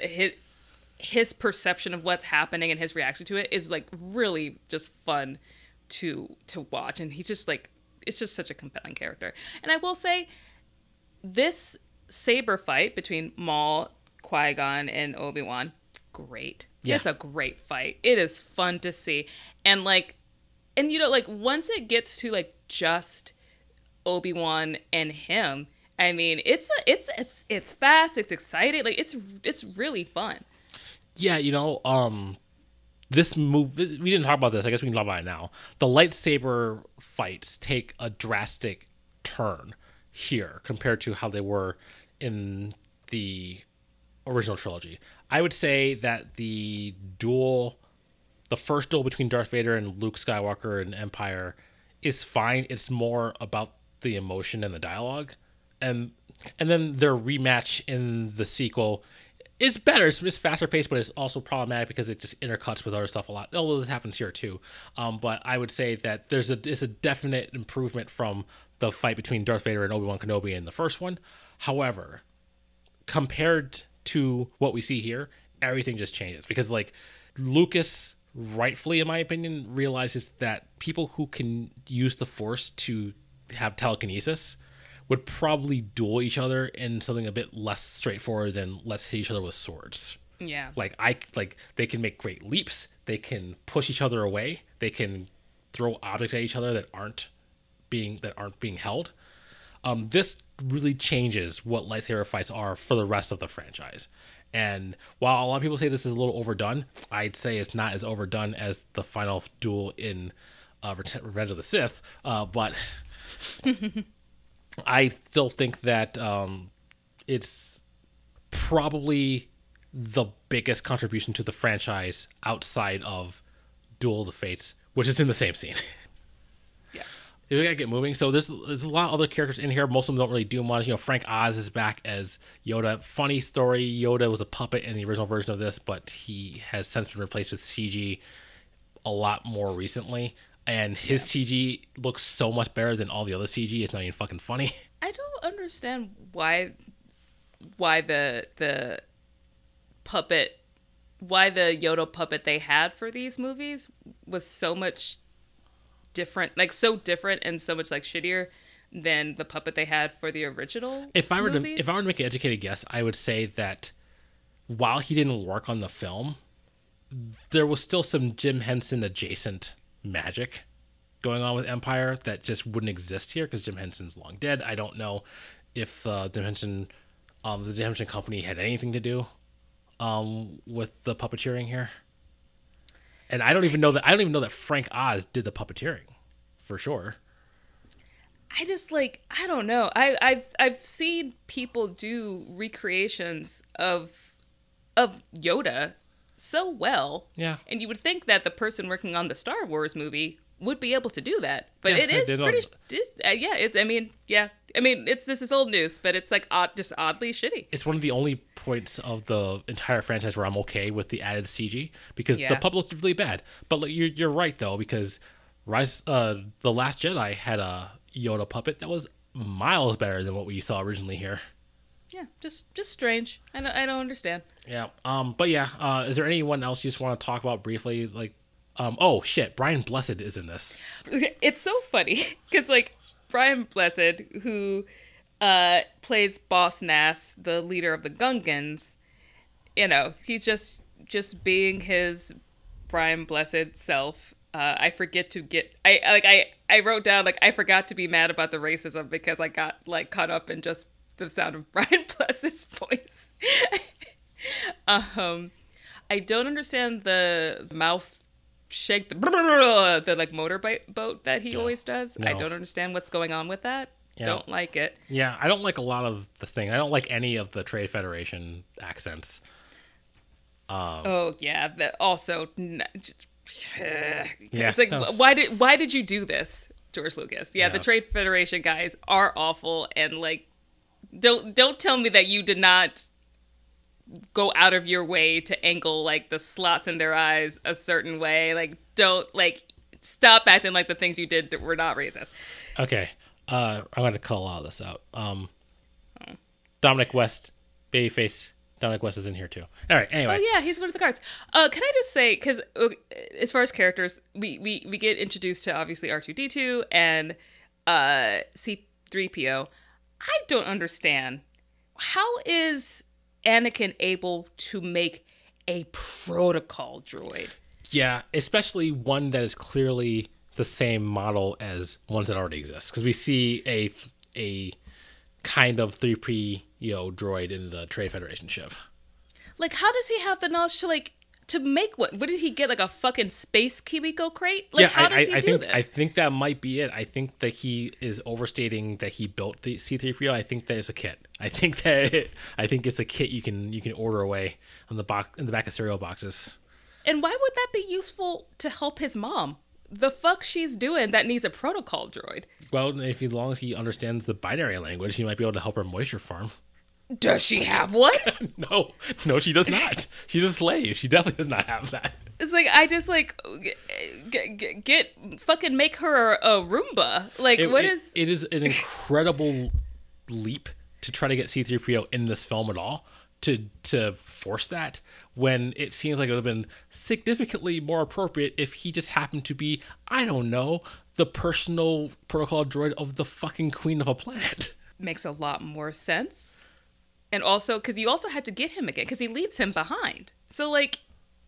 his perception of what's happening and his reaction to it is like really just fun to watch. And he's just like, it's just such a compelling character. And I will say, this saber fight between Maul, Qui-Gon, and Obi-Wan, great. Yeah. It's a great fight. It is fun to see. And like, and you know, like once it gets to like just Obi-Wan and him, I mean, it's fast, it's exciting, like it's really fun. Yeah, you know, this move, we didn't talk about this. I guess we can talk about it now. The lightsaber fights take a drastic turn here compared to how they were in the original trilogy. I would say that the first duel between Darth Vader and Luke Skywalker in Empire is fine. It's more about the emotion and the dialogue. And then their rematch in the sequel is better. It's faster paced, but it's also problematic because it just intercuts with other stuff a lot. Although this happens here too. But I would say that it's a definite improvement from the fight between Darth Vader and Obi-Wan Kenobi in the first one. However, compared to what we see here, everything just changes because like Lucas, rightfully in my opinion, realizes that people who can use the Force to have telekinesis would probably duel each other in something a bit less straightforward than let's hit each other with swords. Yeah. Like they can make great leaps, they can push each other away, they can throw objects at each other that aren't being held. This really changes what lightsaber fights are for the rest of the franchise. And while a lot of people say this is a little overdone, I'd say it's not as overdone as the final duel in Revenge of the Sith. But I still think that it's probably the biggest contribution to the franchise outside of Duel of the Fates, which is in the same scene. Yeah. We gotta get moving. So there's a lot of other characters in here. Most of them don't really do much. You know, Frank Oz is back as Yoda. Funny story, Yoda was a puppet in the original version of this, but he has since been replaced with CG a lot more recently. And his CG looks so much better than all the other CG. It's not even fucking funny. I don't understand why the puppet, why the Yoda puppet they had for these movies was so much different, like so different and so much like shittier than the puppet they had for the original If I were movies. to make an educated guess, I would say that while he didn't work on the film, there was still some Jim Henson adjacent magic going on with Empire that just wouldn't exist here because Jim Henson's long dead. I don't know if the Jim Henson company had anything to do with the puppeteering here. And I don't even know that Frank Oz did the puppeteering for sure. I just like, I don't know. I've seen people do recreations of Yoda so well. Yeah. And you would think that the person working on the Star Wars movie would be able to do that. But Yeah, it is they pretty don't. this is old news, but it's like just oddly shitty. It's one of the only points of the entire franchise where I'm okay with the added CG because the puppet looked really bad. But like, you're right though, because The Last Jedi had a Yoda puppet that was miles better than what we saw originally here. Yeah, just strange. I don't understand. Yeah. But yeah. Is there anyone else you just want to talk about briefly? Like, oh shit, Brian Blessed is in this. It's so funny because like Brian Blessed, who plays Boss Nass, the leader of the Gungans, you know, he's just being his Brian Blessed self. I wrote down like I forgot to be mad about the racism because I got like caught up in just the sound of Brian Blessed's voice. I don't understand the mouth shake the like boat that he always does. No. I don't understand what's going on with that. Yeah. Don't like it. Yeah, I don't like a lot of this thing. I don't like any of the Trade Federation accents. Oh yeah. Also, Yeah, it's like, no. why did you do this, George Lucas? Yeah, the Trade Federation guys are awful, and like, don't tell me that you did not go out of your way to angle like the slots in their eyes a certain way. Like, don't like stop acting like the things you did that were not racist. Okay, I'm going to call all this out. Dominic West, babyface. Dominic West is in here too. All right. Anyway. Oh yeah, he's one of the guards. Can I just say, because as far as characters, we get introduced to obviously R2-D2 and C-3PO. I don't understand, how is Anakin able to make a protocol droid? Yeah, especially one that is clearly the same model as ones that already exist, because we see a kind of 3PO droid in the Trade Federation ship. Like, how does he have the knowledge to make what did he get, like a fucking space Kimiko crate? Like, how does he do this? I think that might be it. I think that he is overstating that he built the C-3PO. I think that it's a kit. I think it's a kit you can order away on the box, in the back of cereal boxes. And why would that be useful to help his mom? The fuck she's doing that needs a protocol droid? Well, as long as he understands the binary language, he might be able to help her moisture farm. Does she have one? No, she does not. She's a slave. She definitely does not have that. It's like, I just like get fucking make her a Roomba. Like, it is an incredible leap to try to get C-3PO in this film at all, to force that, when it seems like it would have been significantly more appropriate if he just happened to be, I don't know, the personal protocol droid of the fucking queen of a planet. Makes a lot more sense. And also, because you also had to get him again, because he leaves him behind. So, like,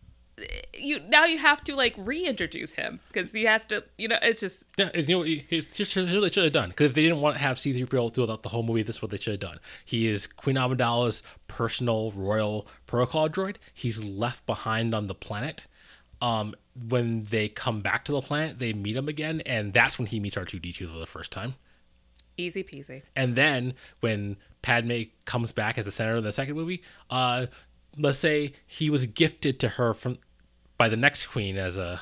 you have to, like, reintroduce him, because he has to, it's just... Yeah, here's what they should have done. Because if they didn't want to have C-3PO throughout the whole movie, this is what they should have done. He is Queen Amidala's personal royal protocol droid. He's left behind on the planet. When they come back to the planet, they meet him again, and that's when he meets R2-D2 for the first time. Easy peasy. And then when Padme comes back as the senator in the second movie, let's say he was gifted to her by the next queen as a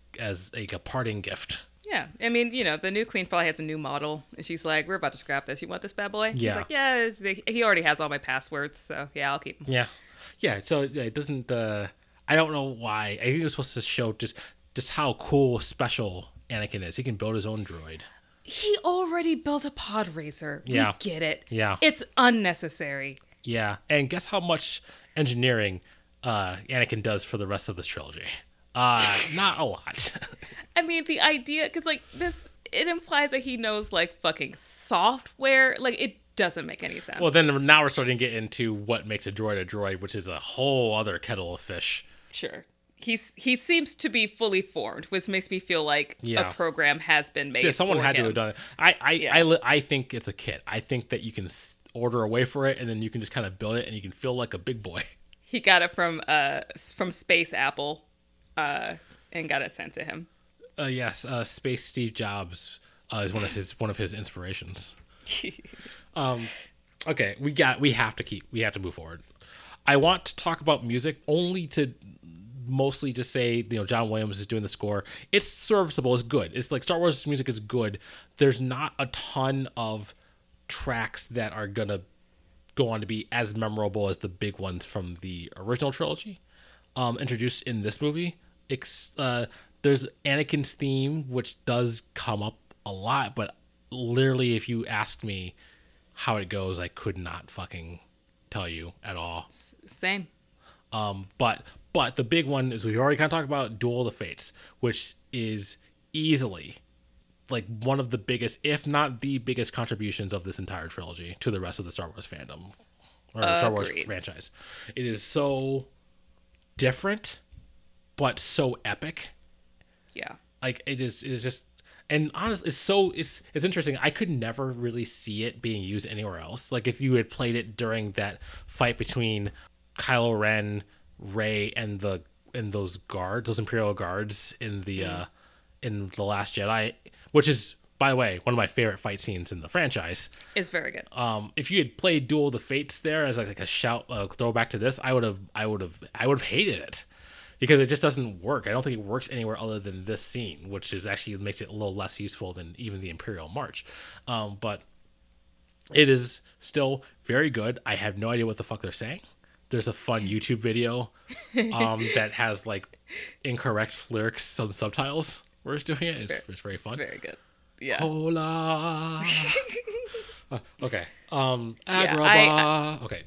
parting gift. Yeah, I mean, the new queen probably has a new model, and she's like, "We're about to scrap this. You want this bad boy?" Yeah. He's like, "Yeah, he already has all my passwords, so yeah, I'll keep him." Yeah. So it doesn't. I don't know why. I think it was supposed to show just how cool, special Anakin is. He can build his own droid. He already built a pod racer. Yeah. We get it. Yeah. It's unnecessary. Yeah. And guess how much engineering Anakin does for the rest of this trilogy? Not a lot. I mean, the idea, because like this, it implies that he knows like fucking software. Like, it doesn't make any sense. Well, then now we're starting to get into what makes a droid, which is a whole other kettle of fish. Sure. He seems to be fully formed, which makes me feel like a program has been made. Yeah, someone had him. to have done it. I think it's a kit. I think that you can order away for it, and then you can just kind of build it, and you can feel like a big boy. He got it from Space Apple, and got it sent to him. Yes, Space Steve Jobs is one of his inspirations. Okay, we have to move forward. I want to talk about music only to mostly just say, John Williams is doing the score. It's serviceable. It's good. It's like Star Wars music is good. There's not a ton of tracks that are going to go on to be as memorable as the big ones from the original trilogy introduced in this movie. There's Anakin's theme, which does come up a lot, but literally if you asked me how it goes, I could not fucking tell you at all. Same. But the big one is, we've already kind of talked about Duel of the Fates, which is easily like one of the biggest, if not the biggest, contributions of this entire trilogy to the rest of the Star Wars fandom or Star Wars franchise. It is so different, but so epic. Yeah. Like it is just, and honestly, it's interesting. I could never really see it being used anywhere else. Like if you had played it during that fight between Kylo Ren, Rey, and those guards, those Imperial guards in the Last Jedi, which is, by the way, one of my favorite fight scenes in the franchise. It's very good. If you had played Duel of the Fates there as like a throwback to this, I would have hated it because it just doesn't work. I don't think it works anywhere other than this scene, which is actually makes it a little less useful than even the Imperial March. But it is still very good. I have no idea what the fuck they're saying. There's a fun YouTube video that has like incorrect lyrics and subtitles where it's doing it. It's very fun. It's very good. Yeah. Hola. Okay. Yeah, okay.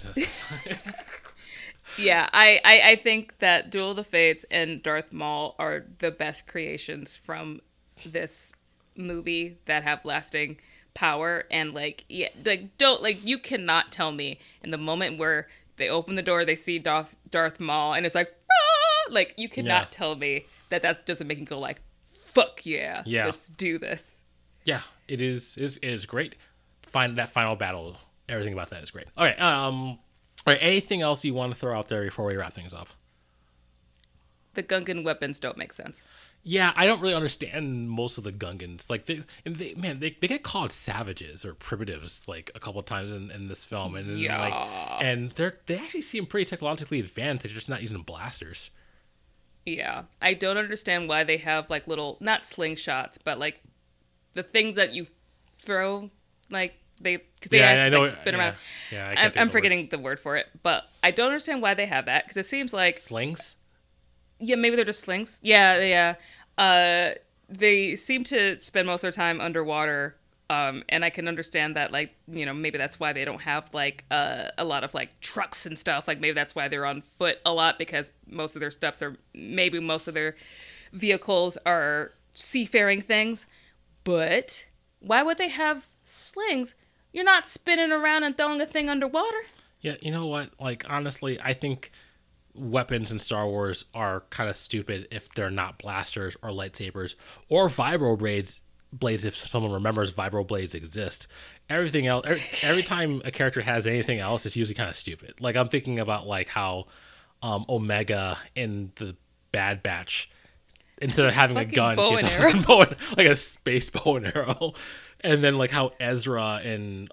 Yeah, I think that Duel of the Fates and Darth Maul are the best creations from this movie that have lasting power. And like, yeah, like you cannot tell me in the moment where they open the door, they see Darth Maul, and it's like, ah! Like you cannot tell me that doesn't make him go like, fuck yeah, let's do this. Yeah, it is great. Find that final battle. Everything about that is great. Okay. All right. Anything else you want to throw out there before we wrap things up? The Gungan weapons don't make sense. Yeah, I don't really understand most of the Gungans. Like they get called savages or primitives like a couple of times in this film, and then, they actually seem pretty technologically advanced. They're just not using blasters. Yeah, I don't understand why they have like little, not slingshots, but like the things that you throw, like because they actually spin around. Yeah, I'm forgetting the word for it, but I don't understand why they have that because it seems like slings. Yeah, maybe they're just slings. Yeah. They seem to spend most of their time underwater, and I can understand that, like, you know, maybe that's why they don't have like a lot of like trucks and stuff. Like maybe that's why they're on foot a lot because most of their most of their vehicles are seafaring things. But why would they have slings? You're not spinning around and throwing a thing underwater. Yeah, you know what? Like, honestly, I think weapons in Star Wars are kind of stupid if they're not blasters or lightsabers or vibro blades if someone remembers vibro blades exist. Everything else, every time a character has anything else, it's usually kind of stupid. Like, I'm thinking about, like, how Omega in the Bad Batch, instead of having a gun, she has like a space bow and arrow. And then, like, how Ezra in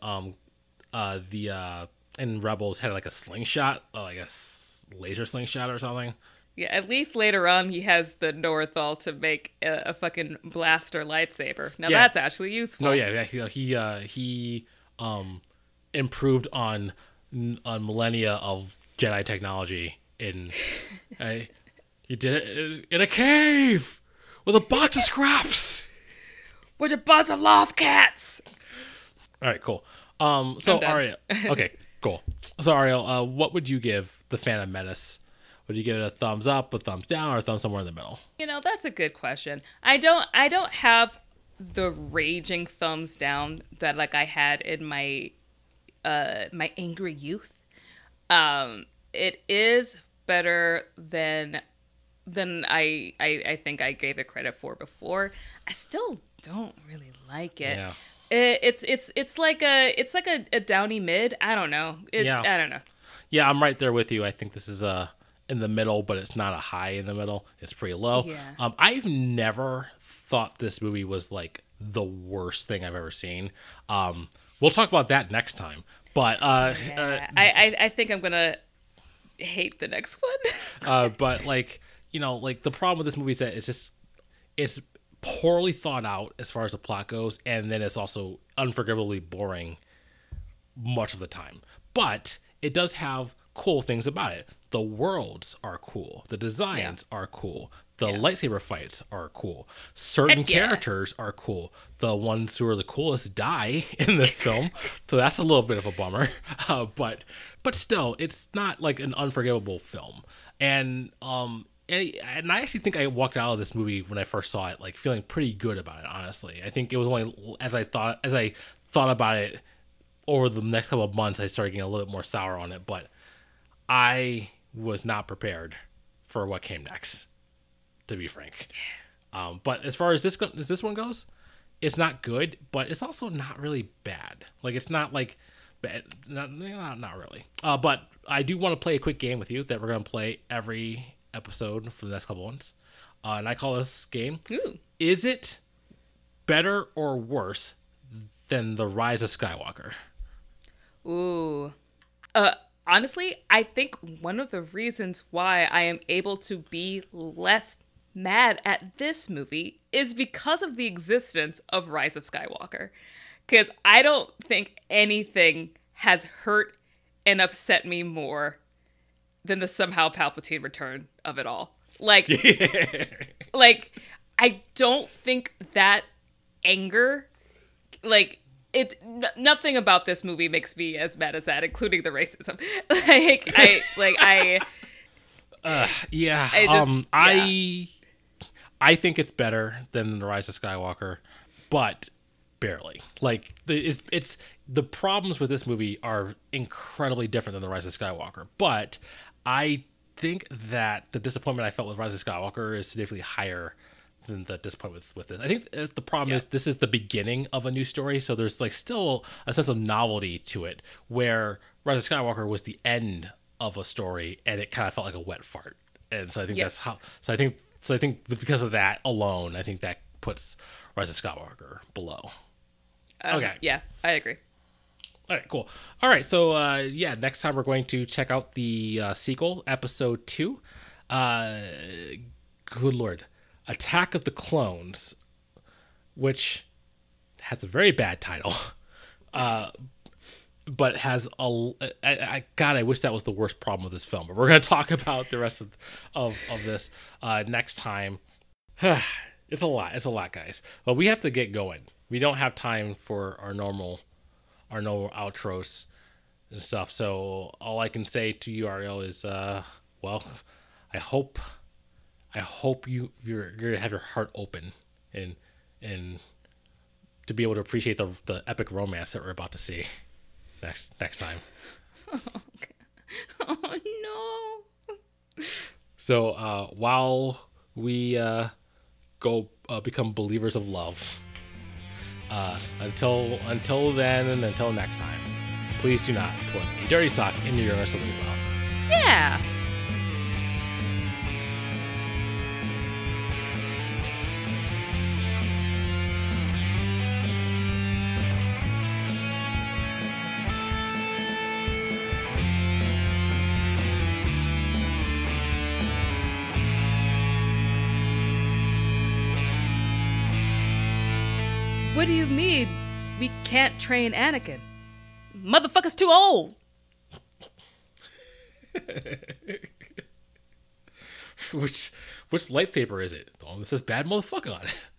Rebels had, like, a slingshot, like a laser slingshot or something. Yeah, at least later on he has the Northal to make a fucking blaster lightsaber. Now that's actually useful. No, yeah, he improved on millennia of Jedi technology in he did it in a cave with a box of scraps. With a bunch of loth cats. All right, cool. So Arielle, okay, cool. So Arielle, what would you give The Phantom Menace? Would you give it a thumbs up, a thumbs down, or a thumb somewhere in the middle? You know, that's a good question. I don't have the raging thumbs down that like I had in my my angry youth. It is better than I think I gave it credit for before. I still don't really like it. Yeah. It's like a downy mid. I don't know. I don't know. Yeah, I'm right there with you. I think this is in the middle, but it's not a high in the middle. It's pretty low. Yeah. I've never thought this movie was like the worst thing I've ever seen. We'll talk about that next time. But I think I'm gonna hate the next one. But like, you know, like the problem with this movie is that it's poorly thought out as far as the plot goes, and then it's also unforgivably boring much of the time. But it does have cool things about it. The worlds are cool. The designs are cool. The lightsaber fights are cool. Certain characters are cool. The ones who are the coolest die in this film, so that's a little bit of a bummer. But still, it's not like an unforgivable film. And I actually think I walked out of this movie when I first saw it, like feeling pretty good about it. Honestly, I think it was only as I thought about it over the next couple of months, I started getting a little bit more sour on it. But I was not prepared for what came next, to be frank. But as far as this one goes, it's not good, but it's also not really bad. Like, it's not like bad, not really. But I do want to play a quick game with you that we're going to play every episode for the next couple ones. And I call this game, Ooh. Is it better or worse than The Rise of Skywalker? Ooh. Honestly, I think one of the reasons why I am able to be less mad at this movie is because of the existence of Rise of Skywalker. Because I don't think anything has hurt and upset me more than the somehow Palpatine return of it all. Like, like I don't think that anger, like, nothing about this movie makes me as mad as that, including the racism. I think it's better than The Rise of Skywalker, but barely. Like, it's the problems with this movie are incredibly different than The Rise of Skywalker, but I think that the disappointment I felt with Rise of Skywalker is significantly higher than the disappointment with this. I think the problem is this is the beginning of a new story, so there's like still a sense of novelty to it, where Rise of Skywalker was the end of a story and it kind of felt like a wet fart. And so I think that's how. So I think because of that alone, I think that puts Rise of Skywalker below. Okay. Yeah, I agree. All right, cool. All right, so next time we're going to check out the sequel, Episode 2. Good Lord. Attack of the Clones, which has a very bad title, but has God, I wish that was the worst problem with this film. But we're going to talk about the rest of this next time. It's a lot, guys. But we have to get going. We don't have time for our normal outros and stuff. So all I can say to you, Arielle, is well, I hope you're gonna have your heart open and to be able to appreciate the epic romance that we're about to see next time. Oh no. So while we go become believers of love, until then and until next time, please do not put a dirty sock into your someone's mouth. Yeah. What do you mean we can't train Anakin? Motherfucker's too old. Which lightsaber is it? The one that says bad motherfucker on it.